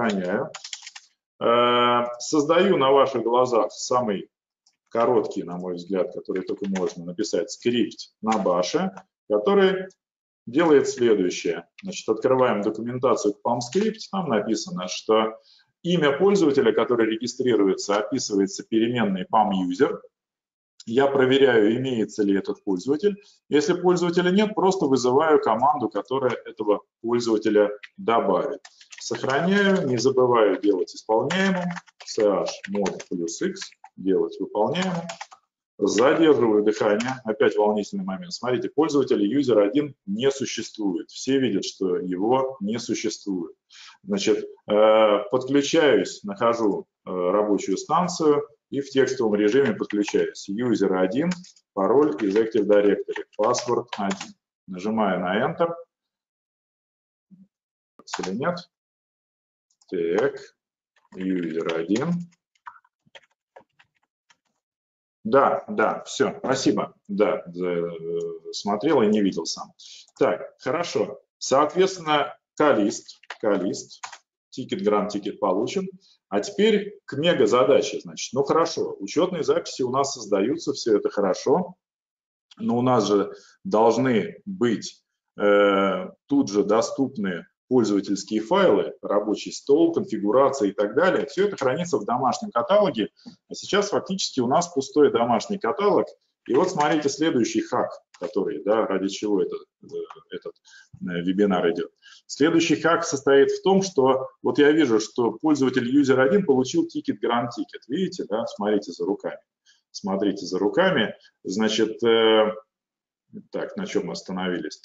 Создаю на ваших глазах самый короткий, на мой взгляд, который только можно написать, скрипт на баше, который делает следующее. Значит, открываем документацию к PAM-скрипт, там написано, что имя пользователя, который регистрируется, описывается переменной PAM-user. Я проверяю, имеется ли этот пользователь. Если пользователя нет, просто вызываю команду, которая этого пользователя добавит. Сохраняю, не забываю делать исполняемым. chmod +x, делать выполняемым. Задерживаю дыхание. Опять волнительный момент. Смотрите, пользователя user1 не существует. Все видят, что его не существует. Значит, подключаюсь, нахожу рабочую станцию и в текстовом режиме подключаюсь. User1, пароль из Active Directory, password 1. Нажимаю на Enter. Или нет? Так, user1. Да, все, спасибо. Да, смотрел и не видел сам. Так, хорошо. Соответственно, калист, тикет, гранд-тикет получен. А теперь к мега-задаче. Значит, ну хорошо, учетные записи у нас создаются, все это хорошо. Но у нас же должны быть тут же доступны пользовательские файлы, рабочий стол, конфигурация и так далее. Все это хранится в домашнем каталоге. А сейчас фактически у нас пустой домашний каталог. И вот смотрите следующий хак, который, да, ради чего этот вебинар идет. Следующий хак состоит в том, что вот я вижу, что пользователь user1 получил тикет Grand-Ticket. Видите, да? Смотрите за руками. Смотрите за руками. Значит, так, на чем мы остановились?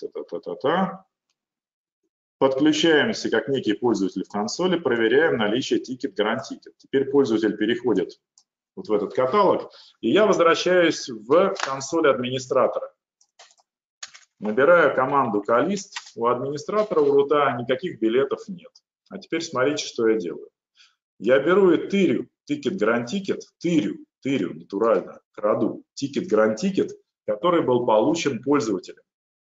Подключаемся как некий пользователь в консоли, проверяем наличие тикет Grand-Ticket. Теперь пользователь переходит вот в этот каталог, и я возвращаюсь в консоль администратора. Набираю команду callist, у администратора у рута никаких билетов нет. А теперь смотрите, что я делаю. Я беру и тырю тикет Grand-Ticket, тырю натурально, краду тикет Grand-Ticket, который был получен пользователем.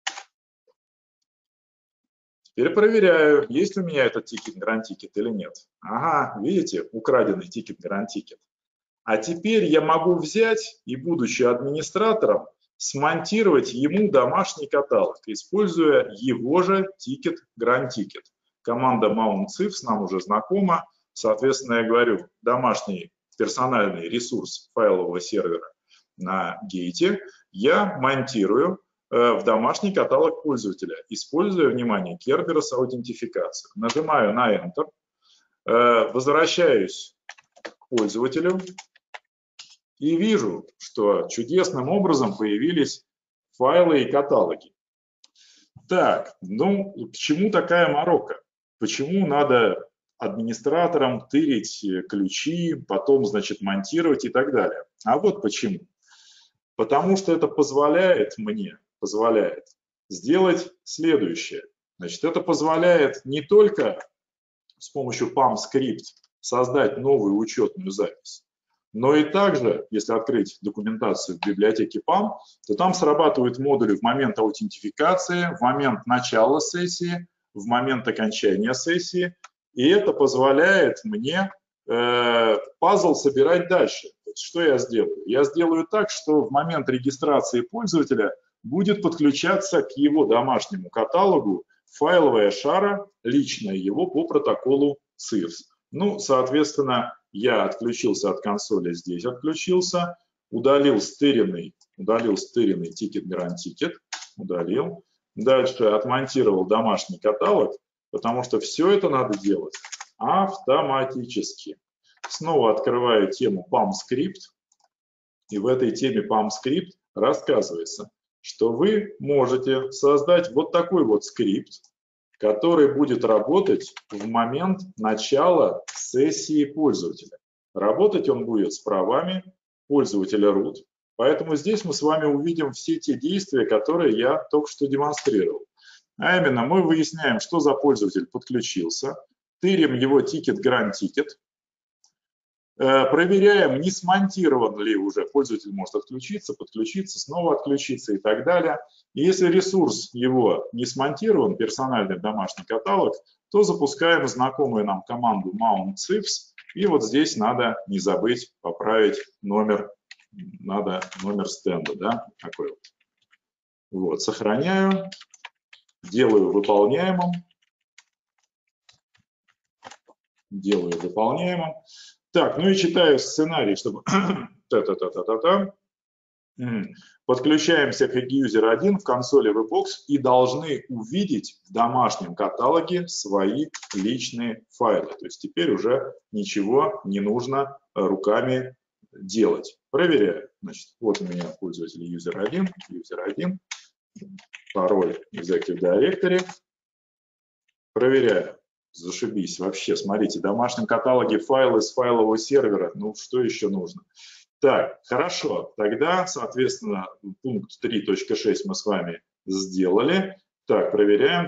Теперь проверяю, есть ли у меня этот тикет Grand-Ticket или нет. Ага, видите, украденный тикет Grand-Ticket. А теперь я могу взять и, будучи администратором, смонтировать ему домашний каталог, используя его же тикет Grand-Ticket. Команда mount-cifs нам уже знакома. Соответственно, я говорю, домашний персональный ресурс файлового сервера на гейте я монтирую в домашний каталог пользователя, используя, внимание, Kerberos аутентификацию. Нажимаю на Enter, возвращаюсь к пользователю и вижу, что чудесным образом появились файлы и каталоги. Так, ну, к чему такая морока? Почему надо администраторам тырить ключи, потом, значит, монтировать и так далее? А вот почему. Потому что это позволяет мне сделать следующее. Значит, это позволяет не только с помощью PAM-скрипт создать новую учетную запись, но и также, если открыть документацию в библиотеке PAM, то там срабатывают модули в момент аутентификации, в момент начала сессии, в момент окончания сессии, и это позволяет мне пазл собирать дальше. Что я сделаю? Я сделаю так, что в момент регистрации пользователя будет подключаться к его домашнему каталогу файловая шара, личная его по протоколу CIRS. Ну, соответственно, я отключился от консоли, здесь отключился, удалил стыренный тикет Grand-Ticket, удалил. Дальше отмонтировал домашний каталог, потому что все это надо делать автоматически. Снова открываю тему PAM-скрипт, и в этой теме PAM-скрипт рассказывается, что вы можете создать вот такой вот скрипт, который будет работать в момент начала сессии пользователя. Работать он будет с правами пользователя root. Поэтому здесь мы с вами увидим все те действия, которые я только что демонстрировал. А именно, мы выясняем, что за пользователь подключился, тырим его тикет GrandTicket, проверяем, не смонтирован ли уже, пользователь может отключиться, подключиться, снова отключиться и так далее. И если ресурс его не смонтирован, персональный домашний каталог, то запускаем знакомую нам команду mount_cifs, и вот здесь надо не забыть поправить номер, надо номер стенда, да, такой вот. Вот, сохраняю, делаю выполняемым, Так, ну и читаю сценарий, чтобы подключаемся к user 1 в консоли VBox и должны увидеть в домашнем каталоге свои личные файлы. То есть теперь уже ничего не нужно руками делать. Проверяю. Значит, вот у меня пользователь user 1, пароль из Active Directory. Проверяю. Зашибись вообще. Смотрите, в домашнем каталоге файлы с файлового сервера. Ну, что еще нужно? Так, хорошо. Тогда, соответственно, пункт 3.6 мы с вами сделали. Так, проверяем.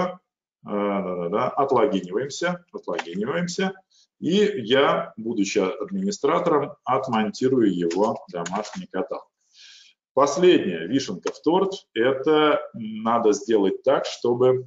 Отлогиниваемся. И я, будучи администратором, отмонтирую его домашний каталог. Последняя вишенка в торт. Это надо сделать так, чтобы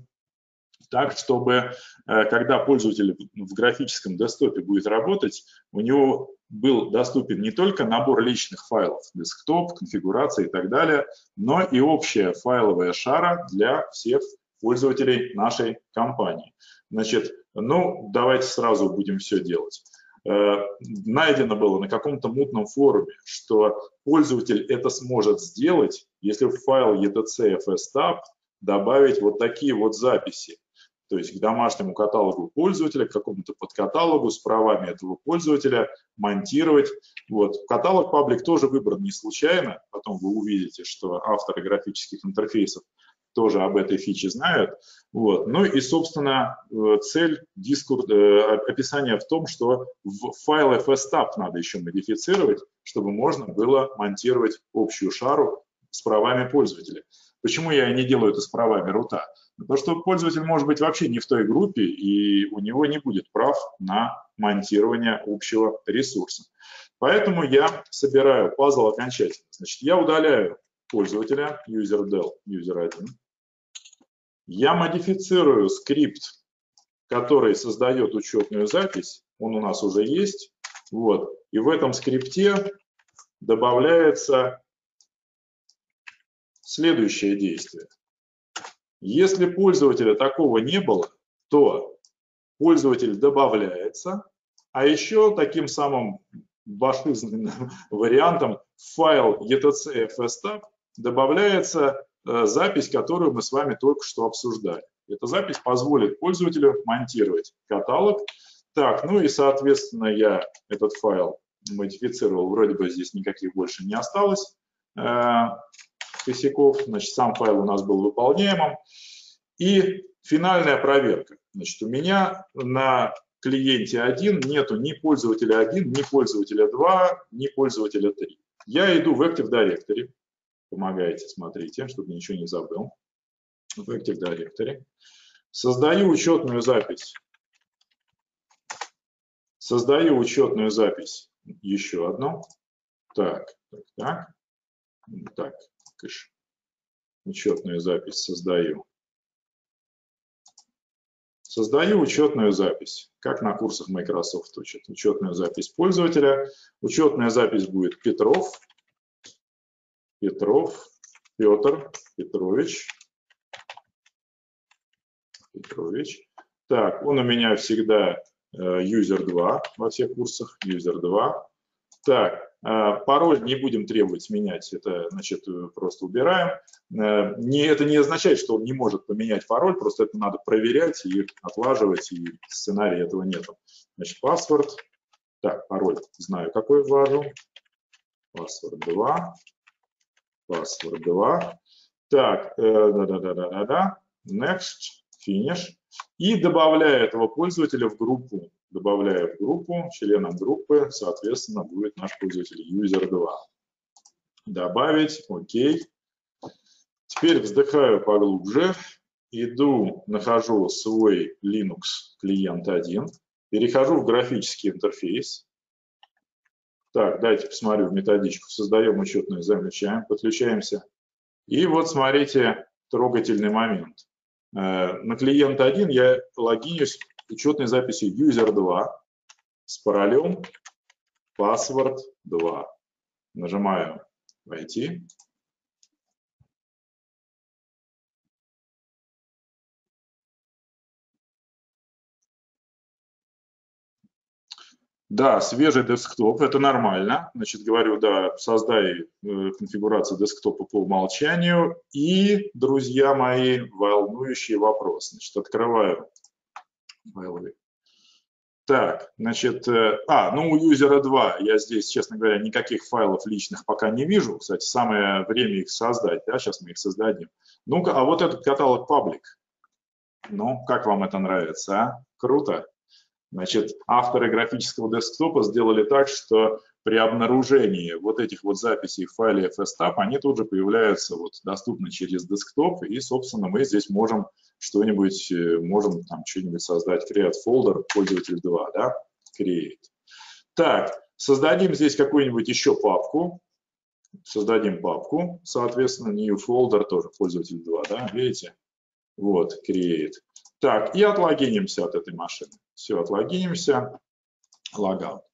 когда пользователь в графическом десктопе будет работать, у него был доступен не только набор личных файлов, десктоп, конфигурация и так далее, но и общая файловая шара для всех пользователей нашей компании. Значит, ну, давайте сразу будем все делать. Найдено было на каком-то мутном форуме, что пользователь это сможет сделать, если в файл etc fstab добавить вот такие вот записи. То есть к домашнему каталогу пользователя, к какому-то подкаталогу с правами этого пользователя монтировать. Вот. Каталог паблик тоже выбран не случайно. Потом вы увидите, что авторы графических интерфейсов тоже об этой фиче знают. Вот. Ну и, собственно, цель описания в том, что в файл fstab надо еще модифицировать, чтобы можно было монтировать общую шару с правами пользователя. Почему я не делаю это с правами рута? Потому что пользователь может быть вообще не в той группе, и у него не будет прав на монтирование общего ресурса. Поэтому я собираю пазл окончательно. Значит, я удаляю пользователя userdel user1. Я модифицирую скрипт, который создает учетную запись. Он у нас уже есть. Вот. И в этом скрипте добавляется следующее действие. Если пользователя такого не было, то пользователь добавляется, а еще таким самым башизным вариантом в файл etc fstab добавляется запись, которую мы с вами только что обсуждали. Эта запись позволит пользователю монтировать каталог. Так, ну и соответственно я этот файл модифицировал, вроде бы здесь никаких больше не осталось косяков, значит, сам файл у нас был выполняемым. И финальная проверка. Значит, у меня на клиенте 1 нету ни пользователя 1, ни пользователя 2, ни пользователя 3. Я иду в Active Directory. Помогайте, смотрите, чтобы ничего не забыл. В Active Directory. Создаю учетную запись. Еще одну. Так. Кэш. Учетную запись создаю. Создаю учетную запись, как на курсах Microsoft учат. Учетную запись пользователя. Учетная запись будет Петров, Петр, Петрович. Так, он у меня всегда user 2 во всех курсах, user 2. Так, пароль не будем требовать менять, это, значит, просто убираем. Это не означает, что он не может поменять пароль, просто это надо проверять и отлаживать, и сценария этого нету. Значит, паспорт. Так, пароль знаю, какой ввожу. Паспорт 2. Так, next. финиш, и добавляю этого пользователя в группу. Добавляю в группу, членом группы, соответственно, будет наш пользователь user2. Добавить, окей. Теперь вздыхаю поглубже, иду, нахожу свой Linux клиент 1, перехожу в графический интерфейс. Так, дайте посмотрю в методичку. Создаем учетную, замечаем, подключаемся. И вот смотрите, трогательный момент. На клиент 1 я логинюсь учетной записью user2 с паролем password 2. Нажимаю «Войти». Да, свежий десктоп, это нормально. Значит, говорю, да, создай конфигурацию десктопа по умолчанию. И, друзья мои, волнующий вопрос. Значит, открываю файловый. Так, значит, ну у юзера 2 я здесь, честно говоря, никаких файлов личных пока не вижу. Кстати, самое время их создать, да, сейчас мы их создадим. Ну-ка, а вот этот каталог паблик. Ну, как вам это нравится, а? Круто. Значит, авторы графического десктопа сделали так, что при обнаружении вот этих вот записей в файле FSTab, они тут же появляются вот доступны через десктоп, и, собственно, мы здесь можем что-нибудь, можем там что-нибудь создать, create folder, пользователь 2, да, create. Так, создадим здесь какую-нибудь еще папку, создадим папку, соответственно, new folder тоже пользователь 2, да, видите, вот, create. Так, и отлогинимся от этой машины. Все, отлогинимся, логаут.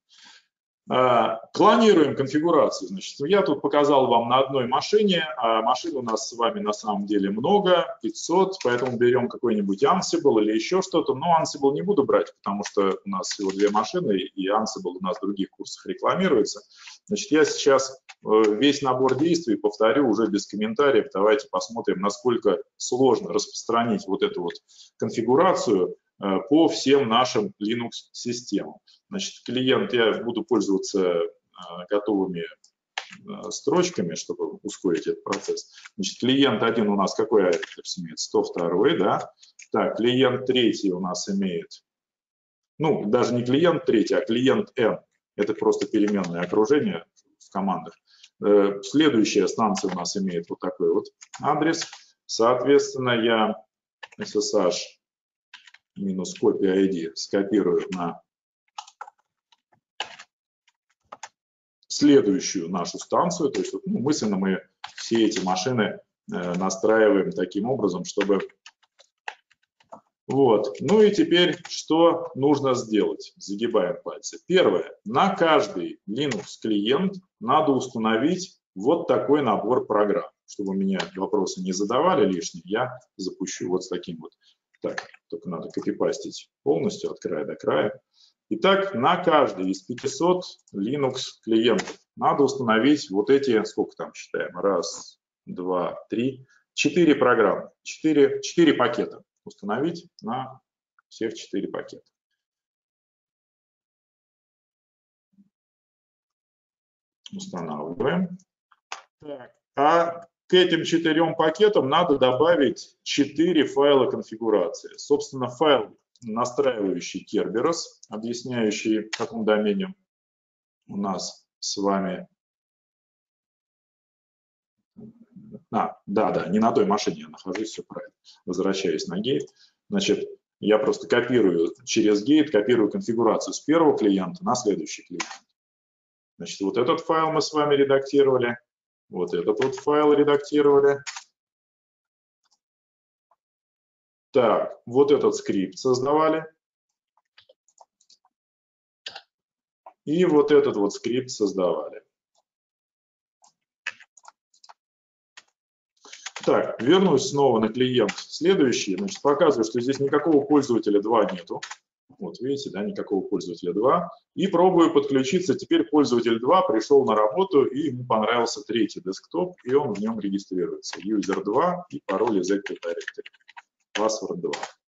Клонируем конфигурацию. Значит, я тут показал вам на одной машине, а машин у нас с вами на самом деле много, 500, поэтому берем какой-нибудь Ansible или еще что-то. Но Ansible не буду брать, потому что у нас всего 2 машины, и Ansible у нас в других курсах рекламируется. Значит, я сейчас весь набор действий повторю уже без комментариев. Давайте посмотрим, насколько сложно распространить вот эту вот конфигурацию по всем нашим Linux-системам. Значит, клиент, я буду пользоваться готовыми строчками, чтобы ускорить этот процесс. Значит, клиент 1 у нас какой адрес имеет? 102, да? Так, клиент 3 у нас имеет, ну, даже не клиент 3, а клиент N. Это просто переменное окружение в командах. Следующая станция у нас имеет вот такой вот адрес. Соответственно, я SSH минус копия ID скопирую на следующую нашу станцию. То есть ну, мысленно мы все эти машины настраиваем таким образом, чтобы... Вот. Ну и теперь что нужно сделать? Загибаем пальцы. Первое. На каждый Linux клиент надо установить вот такой набор программ. Чтобы меня вопросы не задавали лишние, я запущу вот с таким вот. Так, только надо копипастить полностью от края до края. Итак, на каждый из 500 Linux клиентов надо установить вот эти, сколько там считаем, 1, 2, 3, 4 программы, 4 пакета установить на всех 4 пакета. Устанавливаем. Так, а к этим 4 пакетам надо добавить 4 файла конфигурации. Собственно, файл, настраивающий Kerberos, объясняющий, в каком домене у нас с вами... Да, не на той машине я нахожусь, все правильно. Возвращаюсь на гейт. Значит, я просто копирую через гейт, копирую конфигурацию с первого клиента на следующий клиент. Значит, вот этот файл мы с вами редактировали. Вот этот вот файл редактировали. Так, вот этот скрипт создавали. И вот этот вот скрипт создавали. Так, вернусь снова на клиент следующий. Значит, показываю, что здесь никакого пользователя 2 нету. Вот видите, да, никакого пользователя 2. И пробую подключиться. Теперь пользователь 2 пришел на работу, и ему понравился 3-й десктоп, и он в нем регистрируется. User 2 и пароль из Active Directory. Password 2.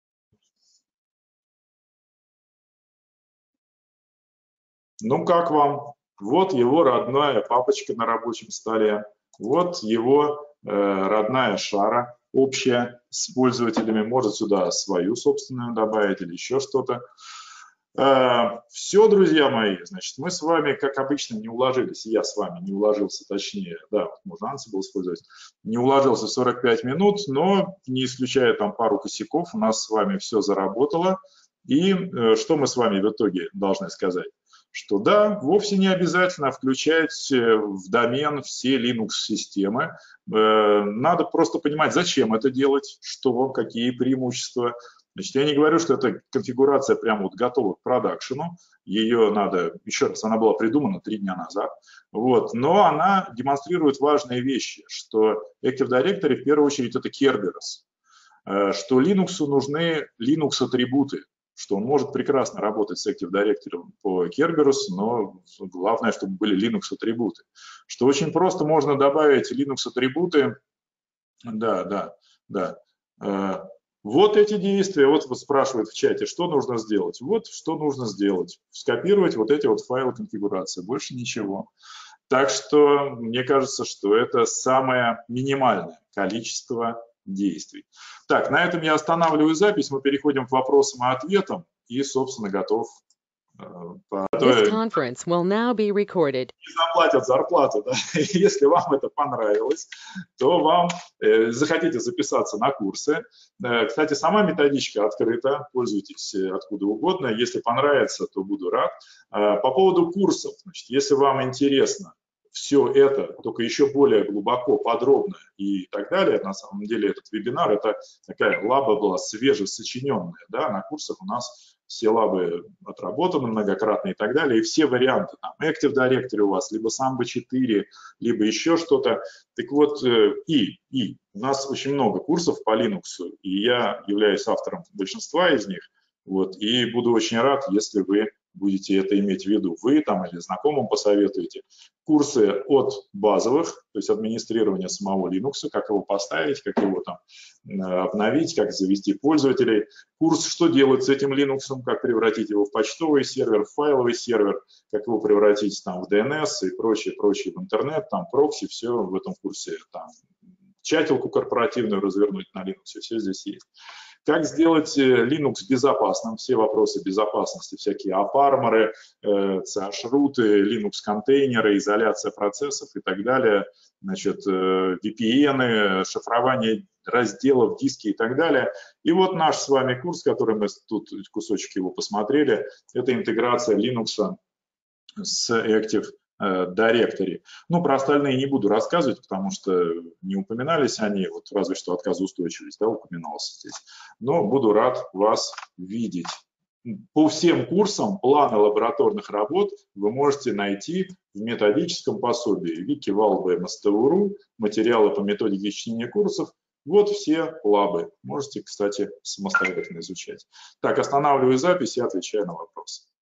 Ну, как вам? Вот его родная папочка на рабочем столе. Вот его родная шара. общее с пользователями, может сюда свою собственную добавить или еще что-то. Все, друзья мои, значит, мы с вами, как обычно, не уложились, я с вами не уложился, точнее, да, вот можно Ansible использовать, не уложился в 45 минут, но не исключая там пару косяков, у нас с вами все заработало. И что мы с вами в итоге должны сказать? Что да, вовсе не обязательно включать в домен все Linux-системы. Надо просто понимать, зачем это делать, что, какие преимущества. Значит, я не говорю, что это конфигурация прямо вот готова к продакшену. Ее надо, еще раз, она была придумана 3 дня назад. Вот, но она демонстрирует важные вещи, что Active Directory в первую очередь это Kerberos, что Linux нужны Linux-атрибуты, что он может прекрасно работать с Active Directory по Kerberos, но главное, чтобы были Linux-атрибуты. Что очень просто можно добавить Linux-атрибуты. Да. Вот эти действия, вот спрашивают в чате, что нужно сделать. Вот что нужно сделать. Скопировать вот эти вот файлы конфигурации, больше ничего. Так что мне кажется, что это самое минимальное количество действий. Так, на этом я останавливаю запись, мы переходим к вопросам и ответам и, собственно, готов. This conference will now be recorded. Заплатят зарплату, да? Если вам это понравилось, то вам захотите записаться на курсы. Кстати, сама методичка открыта, пользуйтесь откуда угодно. Если понравится, то буду рад. По поводу курсов, значит, если вам интересно все это, только еще более глубоко, подробно и так далее, на самом деле этот вебинар, это такая лаба была свежесочиненная, да? На курсах у нас все лабы отработаны многократно и так далее, и все варианты, там, Active Directory у вас, либо Samba 4, либо еще что-то. Так вот, у нас очень много курсов по Linux, и я являюсь автором большинства из них, вот, и буду очень рад, если вы будете это иметь в виду, вы там или знакомым посоветуете. Курсы от базовых, то есть администрирования самого Linux, как его поставить, как его там обновить, как завести пользователей. Курс, что делать с этим Linux, как превратить его в почтовый сервер, в файловый сервер, как его превратить там в DNS и прочее в интернет, там прокси, все в этом курсе. Там чатилку корпоративную развернуть на Linux, все здесь есть. Как сделать Linux безопасным, все вопросы безопасности, всякие апарморы, CH-руты, Linux-контейнеры, изоляция процессов и так далее, значит, VPN, шифрование разделов, диски и так далее. И вот наш с вами курс, который мы тут кусочек его посмотрели, это интеграция Linux с Active Directory. Ну, про остальные не буду рассказывать, потому что не упоминались они, вот разве что отказоустойчивость, да, упоминался здесь. Но буду рад вас видеть. По всем курсам планы лабораторных работ вы можете найти в методическом пособии Wiki-Val BMSTU.ru, материалы по методике чтения курсов. Вот все лабы. Можете, кстати, самостоятельно изучать. Так, останавливаю запись и отвечаю на вопросы.